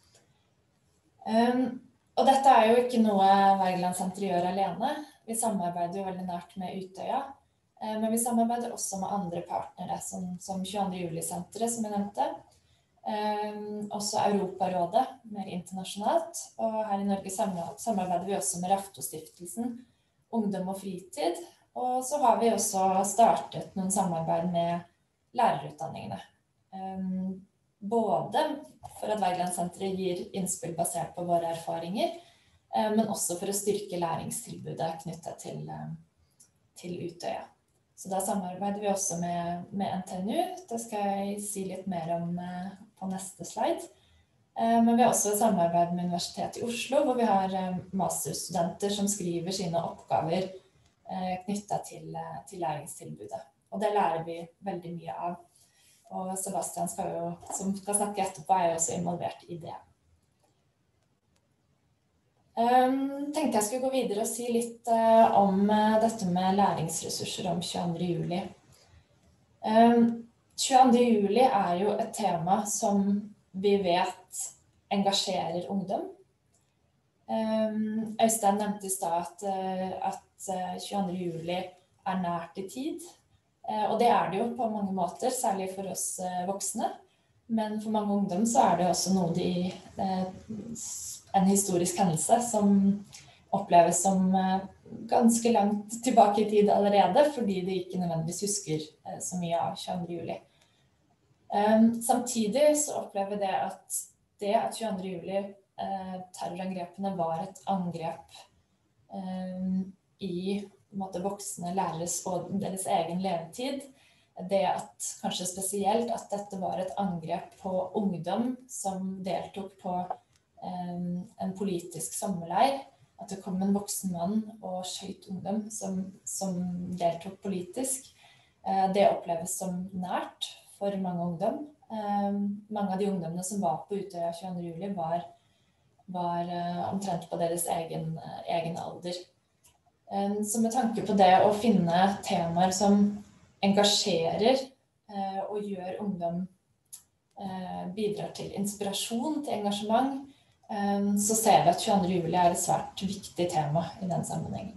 Um, og dette er jo ikke noe Wergelandsenteret gjør alene. Vi samarbeider jo veldig nært med Utøya, uh, men vi samarbeider også med andre partnere, som, som tjueandre juli-senteret, som jeg nevnte. Um, også Europarådet, mer internasjonalt. Og her i Norge samarbeider vi også med Raftostiftelsen, Ungdom og Fritid. Og så har vi også startet noen samarbeid med lærerutdanningene. Um, både for at Wergelandsenteret gir innspill basert på våre erfaringer, um, men også for å styrke læringstilbudet knyttet til, um, til Utøya. Så da samarbeider vi også med, med N T N U. Det skal jeg si litt mer om uh, på neste slide. Uh, men vi har også samarbeid med Universitetet i Oslo, hvor vi har uh, masterstudenter som skriver sine oppgaver uh, knyttet til, uh, til læringstilbudet. Og det lærer vi veldig mye av. Og Sebastian skal jo, som skal snakke etterpå, er jo også involvert i det. Um, tenkte jeg skulle gå videre og si litt uh, om uh, dette med læringsressurser om tjueandre juli. Um, tjueandre juli er jo et tema som vi vet engasjerer ungdom. Øystein nevnte i stad at, at tjueandre juli er nært i tid, og det er det jo på mange måter, særlig for oss voksne. Men for mange ungdom så er det også noe de, en historisk hendelse som oppleves som ganske langt tilbake i tid allerede, fordi de ikke nødvendigvis husker så mye av tjueandre juli. Samtidig så opplever det at det at tjueandre juli terrorangrepene var et angrep i på en måte, voksne læreres og deres egen levetid. Det at kanskje spesielt at dette var et angrep på ungdom som deltok på en politisk sommerleir. At det kom en voksen mann og skjøt ungdom som, som deltok politisk. Det oppleves som nært for mange ungdom. Mange av de ungdommene som var på Utøya tjueandre juli var, var omtrent på deres egen, egen alder. Så med tanke på det å finne temaer som engasjerer og gjør ungdom bidrar til inspirasjon, til engasjement, så ser vi at tjueandre juli er et svært viktig tema i den sammenhengen.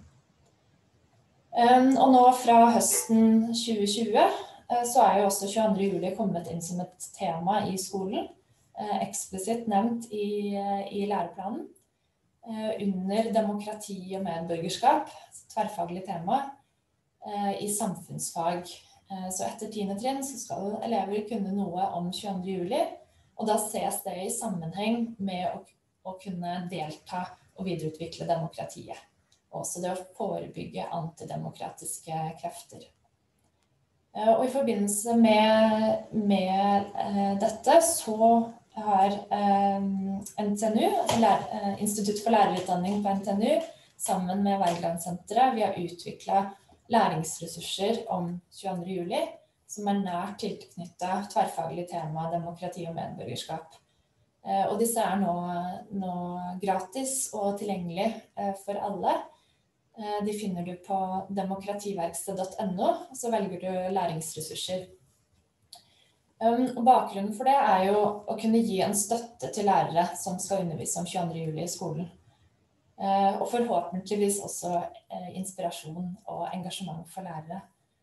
Og nå fra høsten tjue tjue så er jo også tjueandre juli kommet inn som et tema i skolen, eksplisitt nevnt i, i læreplanen, under demokrati og medborgerskap, tverrfaglig tema, i samfunnsfag. Så etter tiende trinn så skal elever kunne noe om tjueandre juli, og da ses det i sammenheng med å, å kunne delta og videreutvikle demokratiet. Også det å forebygge antidemokratiske krefter. Og i forbindelse med, med dette så har N T N U, Institutt for lærerutdanning på N T N U, sammen med Wergelandsenteret, vi har utviklet læringsressurser om tjueandre juli, som er nært tilknyttet tverrfaglig tema demokrati og medborgerskap. Og disse er nå, nå gratis og tilgjengelig for alle. De finner du på demokrativerksted punktum no, og så velger du læringsressurser. Og bakgrunnen for det er jo å kunne gi en støtte til lærere som skal undervise om tjueandre juli i skolen. Og forhåpentligvis også inspirasjon og engasjement for lærere.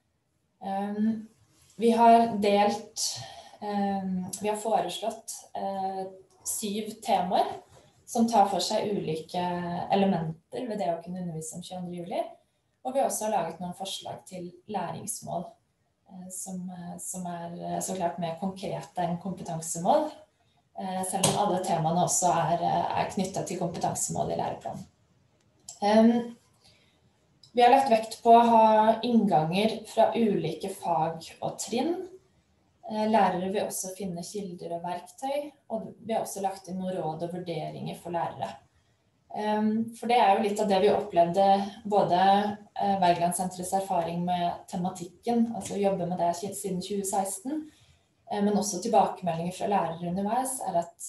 Vi har delt, vi har foreslått syv temaer som tar for seg ulike elementer ved det å kunne undervise om tjueandre juli. Og vi har også laget noen forslag til læringsmål, som, som er så klart mer konkrete enn kompetansemål, selv om alle temaene også er, er knyttet til kompetansemål i læreplanen. Vi har lagt vekt på å ha innganger fra ulike fag og trinn. Lærere vil også finne kilder og verktøy, og vi har også lagt inn noen råd og vurderinger for lærere. For det er jo litt av det vi opplevde, både Wergelandsenterets erfaring med tematikken, altså jobbe med det siden tjue seksten, men også tilbakemeldinger fra lærere underveis, er at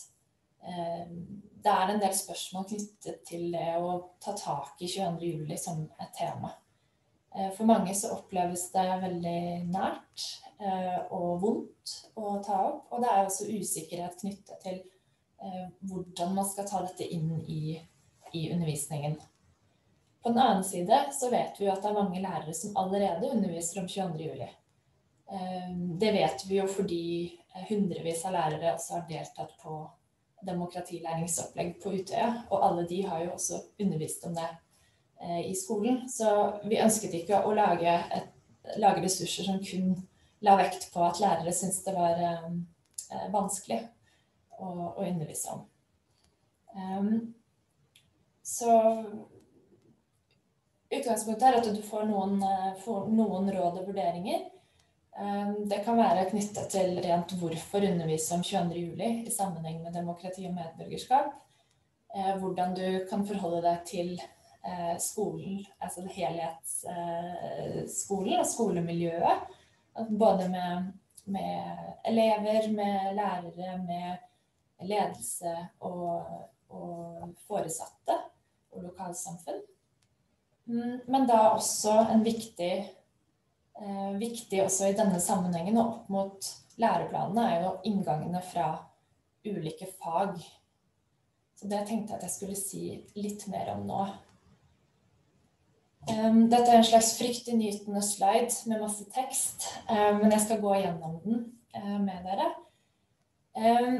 det er en del spørsmål knyttet til det å ta tak i tjueandre juli som et tema. For mange så oppleves det veldig nært og vondt å ta opp, og det er også usikkerhet knyttet til hvordan man skal ta dette inn i, i undervisningen. På den annen side så vet vi jo at det er mange lærere som allerede underviser om tjueandre juli. Det vet vi jo fordi hundrevis av lærere også har deltatt på demokratilæringsopplegg på Utøya, og alle de har jo også undervist om det i skolen. Så vi ønsket ikke å lage, et, lage ressurser som kun la vekt på at lærere syntes det var eh, vanskelig å, å undervise om. Um, så utgangspunktet er at du får noen, får noen råd og vurderinger. Um, det kan være knyttet til rent hvorfor undervise om tjueandre juli i sammenheng med demokrati og medborgerskap. Uh, hvordan du kan forholde deg til skolen, altså helhetsskolen og skolemiljøet, både med, med elever, med lærere, med ledelse og, og foresatte og lokalsamfunn. Men da også en viktig, viktig også i denne sammenhengen og opp mot læreplanene er jo inngangene fra ulike fag. Så det tenkte jeg at jeg skulle si litt mer om nå. Um, dette er en slags fryktinngytende slide med masse tekst, um, men jeg skal gå gjennom den uh, med dere. Um,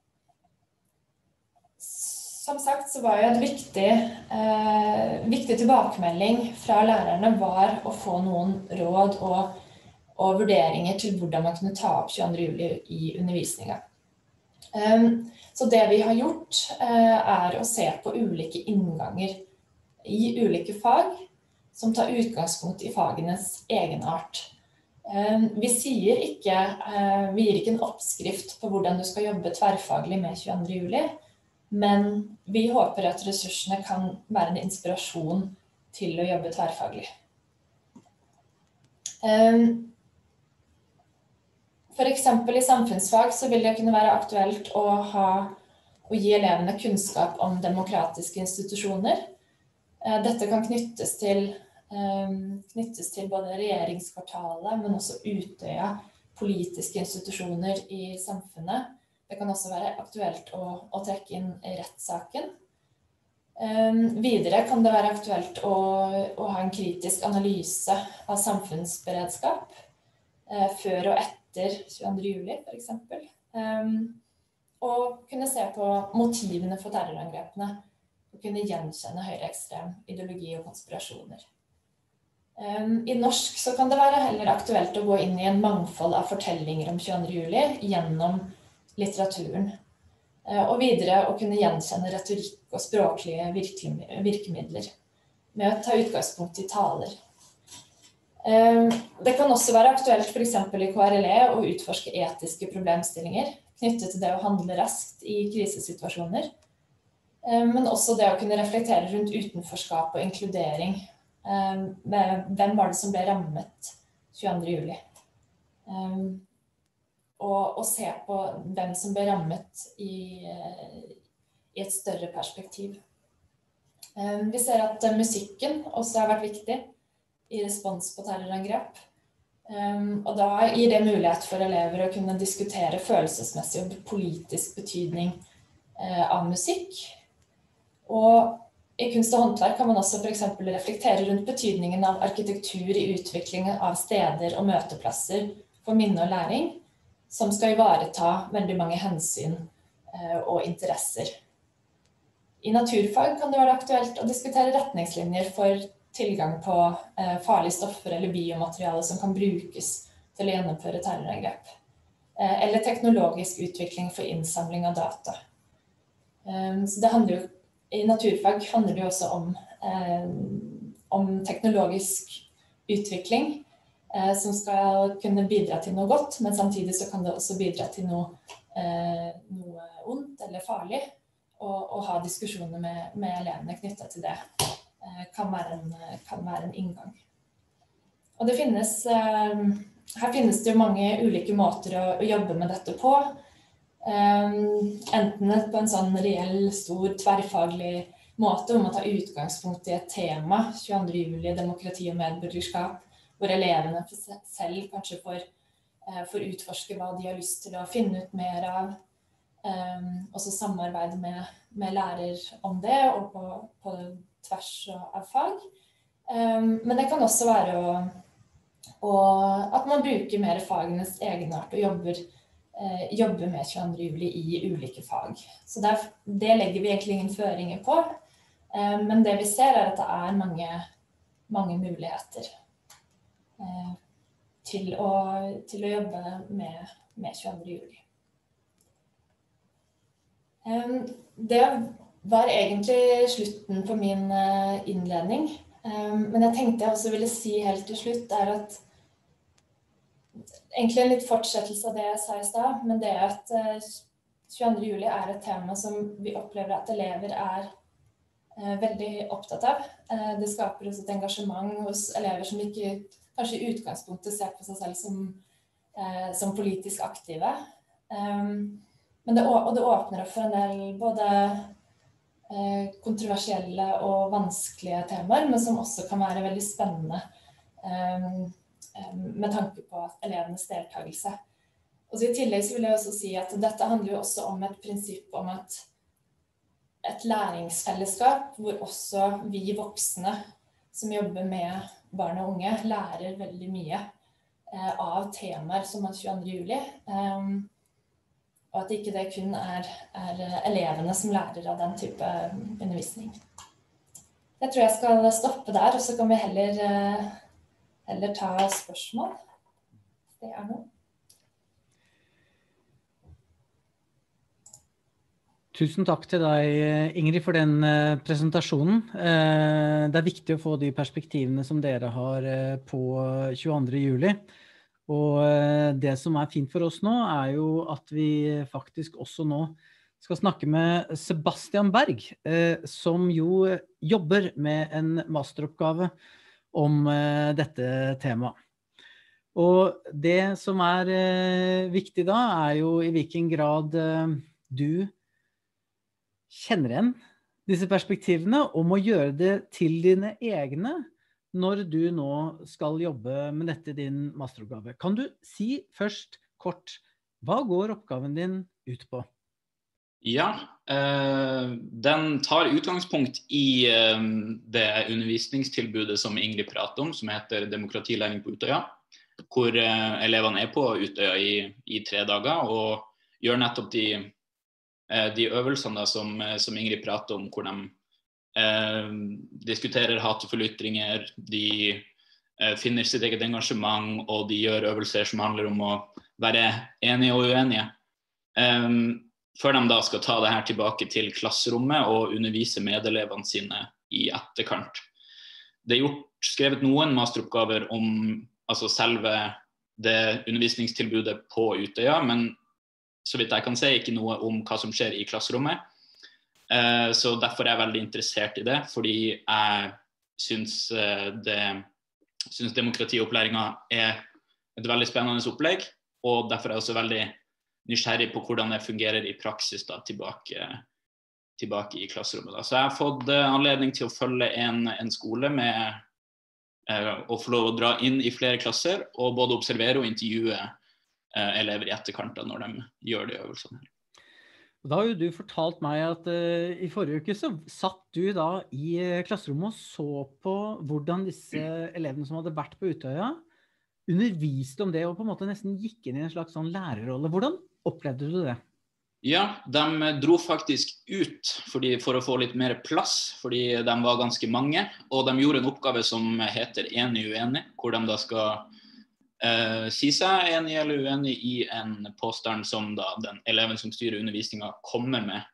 som sagt så var jo et viktig, uh, viktig tilbakemelding fra lærerne var å få noen råd og, og vurderinger til hvordan man kunne ta opp tjueandre juli i undervisningen. Um, så det vi har gjort uh, er å se på ulike innganger i ulike fag, som tar utgangspunkt i fagenes egenart. Vi sier ikke, vi gir ikke en oppskrift på hvordan du skal jobbe tverrfaglig med tjueandre juli, men vi håper at ressursene kan være en inspirasjon til å jobbe tverrfaglig. For eksempel i samfunnsfag så vil det kunne være aktuelt å, ha, å gi elevene kunnskap om demokratiske institusjoner. Dette kan knyttes til, knyttes til både regjeringskvartalet, men også Utøya, politiske institusjoner i samfunnet. Det kan også være aktuelt å, å trekke inn rettssaken. Videre kan det være aktuelt å, å ha en kritisk analyse av samfunnsberedskap før og etter tjueandre juli, for eksempel. Og kunne se på motivene for terrorangrepene. Å kunne gjenkjenne høyreekstrem ideologi og konspirasjoner. Um, I norsk så kan det være heller aktuelt å gå inn i en mangfold av fortellinger om tjueandre juli gjennom litteraturen. Uh, og videre å kunne gjenkjenne retorikk og språklige virkemidler med å ta utgangspunkt i taler. Um, det kan også være aktuelt for eksempel i K R L E å utforske etiske problemstillinger knyttet til det å handle raskt i krisesituasjoner. Men også det å kunne reflektere rundt utenforskap og inkludering. Med hvem var det som ble rammet tjueandre juli? Og, og se på hvem som ble rammet i, i et større perspektiv. Vi ser at musikken også har vært viktig i respons på terrorangrep. Og da gir det mulighet for elever å kunne diskutere følelsesmessig og politisk betydning av musikk. Og i kunst og håndverk kan man også for eksempel reflektere rundt betydningen av arkitektur i utviklingen av steder og møteplasser for minne og læring, som skal ivareta veldig mange hensyn og interesser. I naturfag kan det være aktuelt å diskutere retningslinjer for tilgang på farlige stoffer eller biomateriale som kan brukes til å gjennomføre terrorangrep, eller teknologisk utvikling for innsamling av data. Så det handler jo I naturfag handler det også om, eh, om teknologisk utvikling eh, som skal kunne bidra til noe godt, men samtidig så kan det også bidra til noe, eh, noe ondt eller farlig, og, og ha diskusjoner med, med elevene knyttet til det eh, kan, være en, kan være en inngang. Og det finnes, eh, her finnes det jo mange ulike måter å, å jobbe med dette på. Um, enten på en sånn reell, stor, tverrfaglig måte hvor man tar utgangspunkt i et tema, tjueandre juli, demokrati og medborgerskap, hvor elevene selv kanskje får, uh, får utforske hva de har lyst til å finne ut mer av, um, og så samarbeide med, med lærer om det, og på, på tvers av fag. Um, men det kan også være å, å, at man bruker mer fagenes egenart og jobber jobbe med tjueandre juli i ulike fag. Så der, det legger vi egentlig ingen føringer på, men det vi ser er at det er mange, mange muligheter til å, til å jobbe med, med tjueandre juli. Det var egentlig slutten på min innledning, men jeg tenkte jeg også ville si helt til slutt er at egentlig en litt fortsettelse av det jeg sa i sted, men det er at tjueandre juli er et tema som vi opplever at elever er eh, veldig opptatt av. Eh, det skaper også et engasjement hos elever som ikke kanskje i utgangspunktet ser på seg selv som, eh, som politisk aktive. Um, men det, og det åpner opp for en del både eh, kontroversielle og vanskelige temaer, men som også kan være veldig spennende. Um, med tanke på elevenes deltakelse. Og så i tillegg så vil jeg også si at dette handler jo også om et prinsipp om at et læringsfellesskap hvor også vi voksne som jobber med barn og unge lærer veldig mye eh, av temaer som er tjueandre juli. Um, og at ikke det kun er, er elevene som lærer av den type undervisning. Jeg tror jeg skal stoppe der, og så kan vi heller, heller ta spørsmål. Det er noe. Tusen takk til deg, Ingrid, for den presentasjonen. Det er viktig å få de perspektivene som dere har på tjueandre juli. Og det som er fint for oss nå, er jo at vi faktisk også nå skal snakke med Sebastian Berg, som jo jobber med en masteroppgave om dette temaet. Og det som er viktig da, er jo i hvilken grad du kjenner igjen disse perspektivene, og må gjøre det til dine egne når du nå skal jobbe med dette i din masteroppgave. Kan du si først kort, hva går oppgaven din ut på? Ja, eh, den tar utgangspunkt i eh, det undervisningstilbudet som Ingrid prater om, som heter Demokratilæring på Utøya, hvor eh, elevene er på Utøya i, i tre dager, og gjør nettopp de, eh, de øvelsene som, som Ingrid prater om, hvor de eh, diskuterer hatefulle ytringer, de eh, finner sitt eget engasjement, og de gjør øvelser som handler om å være enige og uenige. Um, før de da skal ta det her tilbake til klasserommet og undervise medelevene sine i etterkant. Det er gjort, skrevet noen masteroppgaver om altså selve det undervisningstilbudet på Utøya, men så vidt jeg kan se ikke noe om hva som skjer i klasserommet. Uh, så derfor er jeg veldig interessert i det, fordi jeg synes, uh, det, synes demokratiopplæringen er et veldig spennende opplegg, og derfor er jeg også veldig nysgjerrig på hvordan det fungerer i praksis da, tilbake, tilbake i klasserommet. Da. Så jeg har fått uh, anledning til å følge en, en skole med uh, å få lov å dra inn i flere klasser, og både observere og intervjue uh, elever i etterkant da, når de gjør de øvelsene. Da har jo du fortalt meg at uh, i forrige uke så satt du da i klasserommet og så på hvordan disse elevene som hadde vært på Utøya underviste om det og på en måte nesten gikk inn i en slags sånn lærerrolle. Hvordan opplevde du det? Ja, de dro faktisk ut fordi, for å få litt mer plass, fordi de var ganske mange, og de gjorde en oppgave som heter enig-uenig, hvor de da skal eh, si seg enig eller uenig i en påstand som da den eleven som styrer undervisningen kommer med.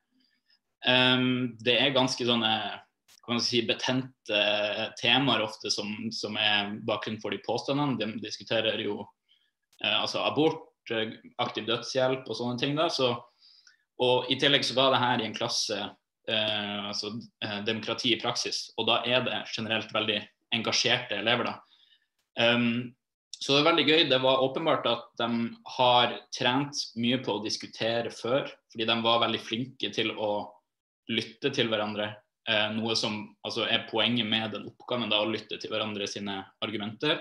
Um, det er ganske sånne kan man si, betente temaer ofte som, som er bakgrunn for de påstandene. De diskuterer jo eh, altså abort, aktiv dødshjelp og sånne ting da. Så, og i tillegg så var det her i en klasse eh, altså, eh, demokrati i praksis, og da er det generelt veldig engasjerte elever da. Um, så det er veldig gøy. Det var åpenbart at de har trent mye på å diskutere før, fordi de var veldig flinke til å lytte til hverandre. Eh, noe som altså, er poenget med den oppgaven, da, å lytte til hverandre sine argumenter.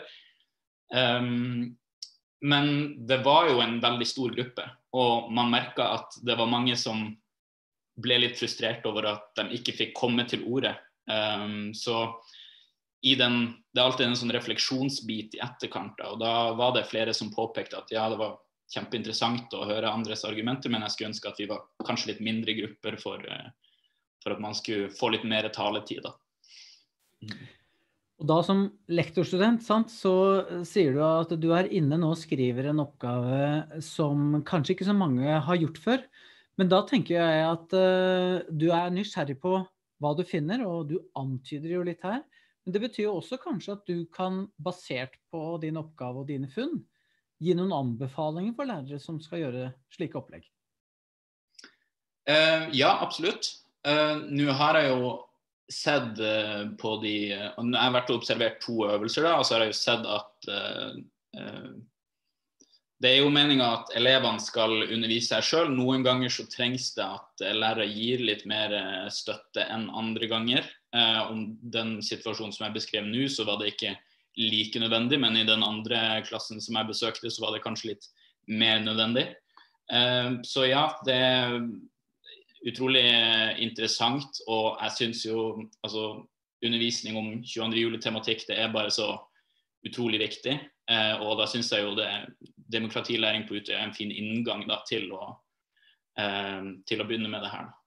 Um, men det var jo en veldig stor gruppe, og man merket at det var mange som ble litt frustrert over at de ikke fikk komme til ordet. Um, så i den, det er alltid en sånn refleksjonsbit i etterkant, da, og da var det flere som påpekte at ja, det var kjempeinteressant å høre andres argumenter, men jeg skulle ønske at vi var kanskje litt mindre grupper for uh, for at man skulle få litt mer taletid da. Mm. Og da som lektorstudent, sant, så sier du at du er inne nå og skriver en oppgave som kanskje ikke så mange har gjort før, men da tenker jeg at uh, du er nysgjerrig på hva du finner, og du antyder jo litt her, men det betyr jo også kanskje at du kan, basert på din oppgave og dine funn, gi noen anbefalinger for lærere som skal gjøre slike opplegg. Uh, ja, absolutt. Uh, nå har jeg jo sett uh, på de, uh, jeg har vært og observert to øvelser da, og så har jeg jo sett at uh, uh, det er jo meningen at elevene skal undervise seg selv. Noen ganger så trengs det at lærere gir litt mer uh, støtte enn andre ganger. Uh, om den situasjonen som jeg beskrev nå, så var det ikke like nødvendig, men i den andre klassen som jeg besøkte, så var det kanskje litt mer nødvendig. Uh, så ja, det utrolig interessant, og jeg synes jo, altså, undervisning om tjueandre juli-tematikk, det er bare så utrolig viktig, eh, og da synes jeg jo det demokratilæring på Utøya er en fin inngang da, til, å, eh, til å begynne med det her.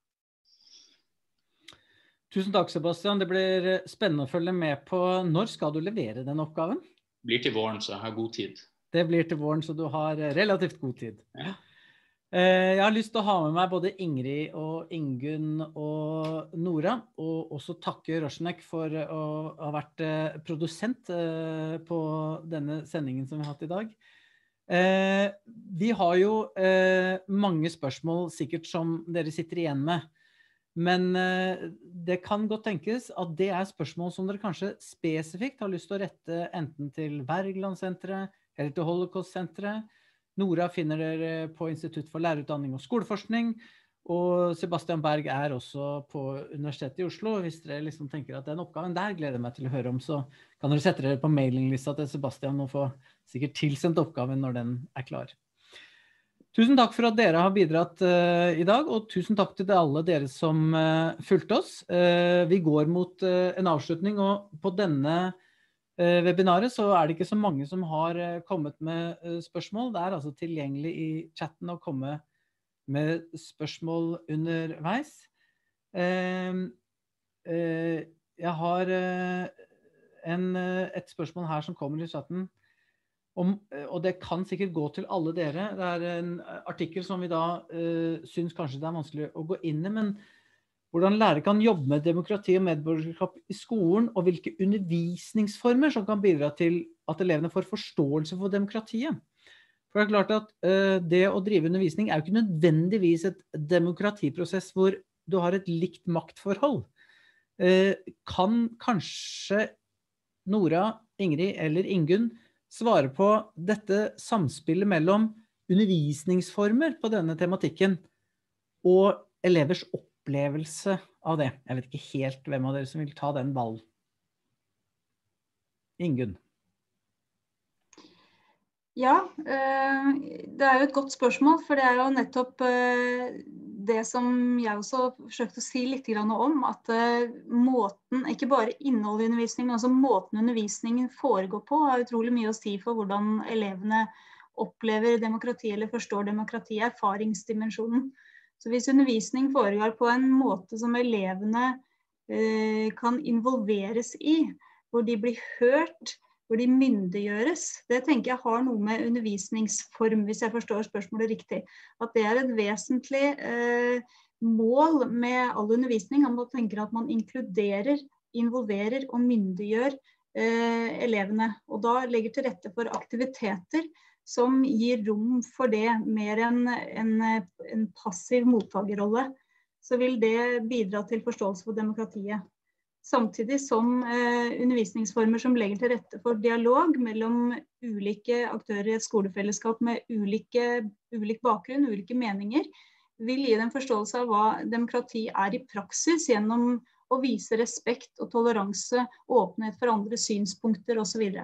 Tusen takk, Sebastian. Det blir spennende å følge med på. Når skal du levere den oppgaven? Det blir til våren, så jeg har god tid. Det blir til våren, så du har relativt god tid. Ja. Jeg har lyst til å ha med meg både Ingrid og Ingunn og Nora, og også takke Rosjnek for å ha vært produsent på denne sendingen som vi har hatt i dag. Vi har jo mange spørsmål sikkert som dere sitter igjen med, men det kan godt tenkes at det er spørsmål som dere kanskje spesifikt har lyst til å rette enten til Wergelandsenteret eller til Holocaust-senteret. Nora finner dere på Institutt for lærerutdanning og skoleforskning, og Sebastian Berg er også på Universitetet i Oslo. Hvis dere liksom tenker at den oppgaven der gleder jeg meg til å høre om, så kan dere sette dere på mailinglista til Sebastian og få sikkert tilsendt oppgaven når den er klar. Tusen takk for at dere har bidratt uh, i dag, og tusen takk til alle dere som uh, fulgte oss. Uh, vi går mot uh, en avslutning, og på denne webinaret så er det ikke så mange som har kommet med spørsmål. Det er altså tilgjengelig i chatten å komme med spørsmål underveis. Jeg har en, et spørsmål her som kommer i chatten, om, og det kan sikkert gå til alle dere. Det er en artikkel som vi da synes kanskje det er vanskelig å gå inn i, men hvordan lærere kan jobbe med demokrati og medborgerskap i skolen, og hvilke undervisningsformer som kan bidra til at elevene får forståelse for demokratiet. For det er klart at uh, det å drive undervisning er jo ikke nødvendigvis et demokratiprosess hvor du har et likt maktforhold. Uh, kan kanskje Nora, Ingrid eller Ingunn svare på dette samspillet mellom undervisningsformer på denne tematikken og elevers opplæring? Opplevelse av det. Jeg vet ikke helt hvem av dere som vil ta den ballen. Ingunn. Ja, det er jo et godt spørsmål, for det er jo nettopp det som jeg også forsøkte å si litt om, at måten, ikke bare innholdet i undervisningen, men også måten undervisningen foregår på, har utrolig mye å si for hvordan elevene opplever demokrati eller forstår demokrati, erfaringsdimensjonen. Så hvis undervisning foregår på en måte som elevene eh, kan involveres i, hvor de blir hørt, hvor de myndiggjøres, det tenker jeg har noe med undervisningsform, hvis jeg forstår spørsmålet riktig. At det er et vesentlig eh, mål med all undervisning, at man tenker at man inkluderer, involverer og myndiggjør eh, elevene, og da legger til rette for aktiviteter som gir rom for det mer enn en, en passiv mottagerrolle, så vil det bidra til forståelse for demokratiet. Samtidig som eh, undervisningsformer som legger til rette for dialog mellom ulike aktører i et skolefellesskap med ulike, ulik bakgrunn, ulike meninger, vil gi en forståelse av hva demokrati er i praksis gjennom å vise respekt og toleranse, åpenhet for andre synspunkter og så videre.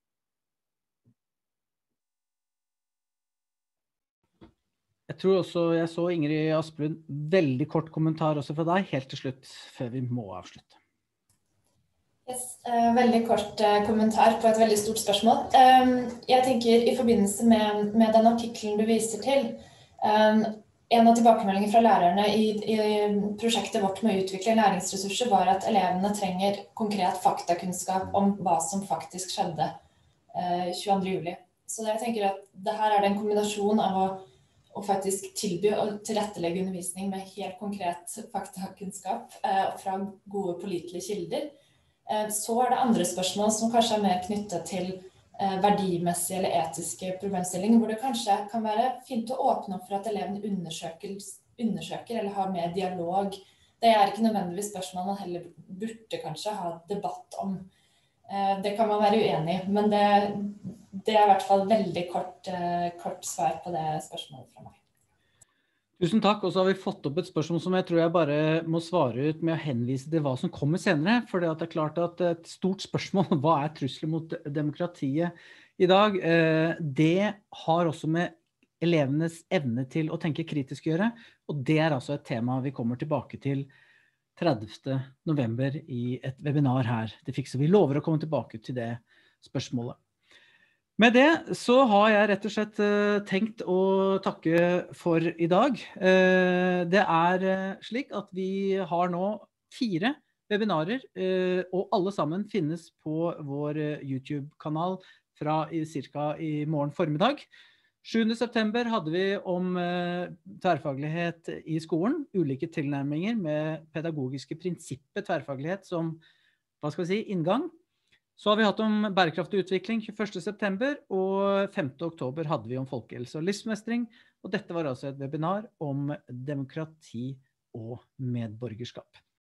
Jeg tror også jeg så Ingrid Asplund, veldig kort kommentar også fra deg, helt til slutt, før vi må avslutte. Yes, uh, veldig kort uh, kommentar på et veldig stort spørsmål. Um, jeg tenker i forbindelse med, med den artikkelen du viser til, um, en av tilbakemeldingene fra lærerne i, i prosjektet vårt med å utvikle læringsressurser var at elevene trenger konkret faktakunnskap om hva som faktisk skjedde uh, tjueandre juli. Så jeg tenker at det her er det en kombinasjon av å og faktisk tilby og tilrettelegge undervisning med helt konkret faktakunnskap eh, fra gode pålitelige kilder. Eh, så er det andre spørsmål som kanskje er mer knyttet til eh, verdimessige eller etiske problemstillinger, hvor det kanskje kan være fint å åpne opp for at elevene undersøker, undersøker eller har mer dialog. Det er ikke nødvendigvis spørsmål man heller burde kanskje ha debatt om. Eh, det kan man være uenig i, men det Det er i hvert fall veldig kort, eh, kort svar på det spørsmålet fra meg. Tusen takk, og så har vi fått opp et spørsmål som jeg tror jeg bare må svare ut med å henvise til hva som kommer senere, for det er klart at et stort spørsmål, hva er trusler mot demokratiet i dag, eh, det har også med elevenes evne til å tenke kritisk gjøre, og det er altså et tema vi kommer tilbake til tredivte november i et webinar her til Fiks, og vi lover å komme tilbake til det spørsmålet. Med det så har jeg rett og slett tenkt å takke for i dag. Det er slik at vi har nå fire webinarer, og alle sammen finnes på vår YouTube-kanal fra cirka i morgen formiddag. sjuende september hadde vi om tverrfaglighet i skolen, ulike tilnærminger med pedagogiske prinsipper tverrfaglighet som, hva skal vi si, inngang. Så har vi hatt om bærekraftig utvikling tjueførste september, og femte oktober hadde vi om folkehelse og livsmestring, og dette var altså et webinar om demokrati og medborgerskap.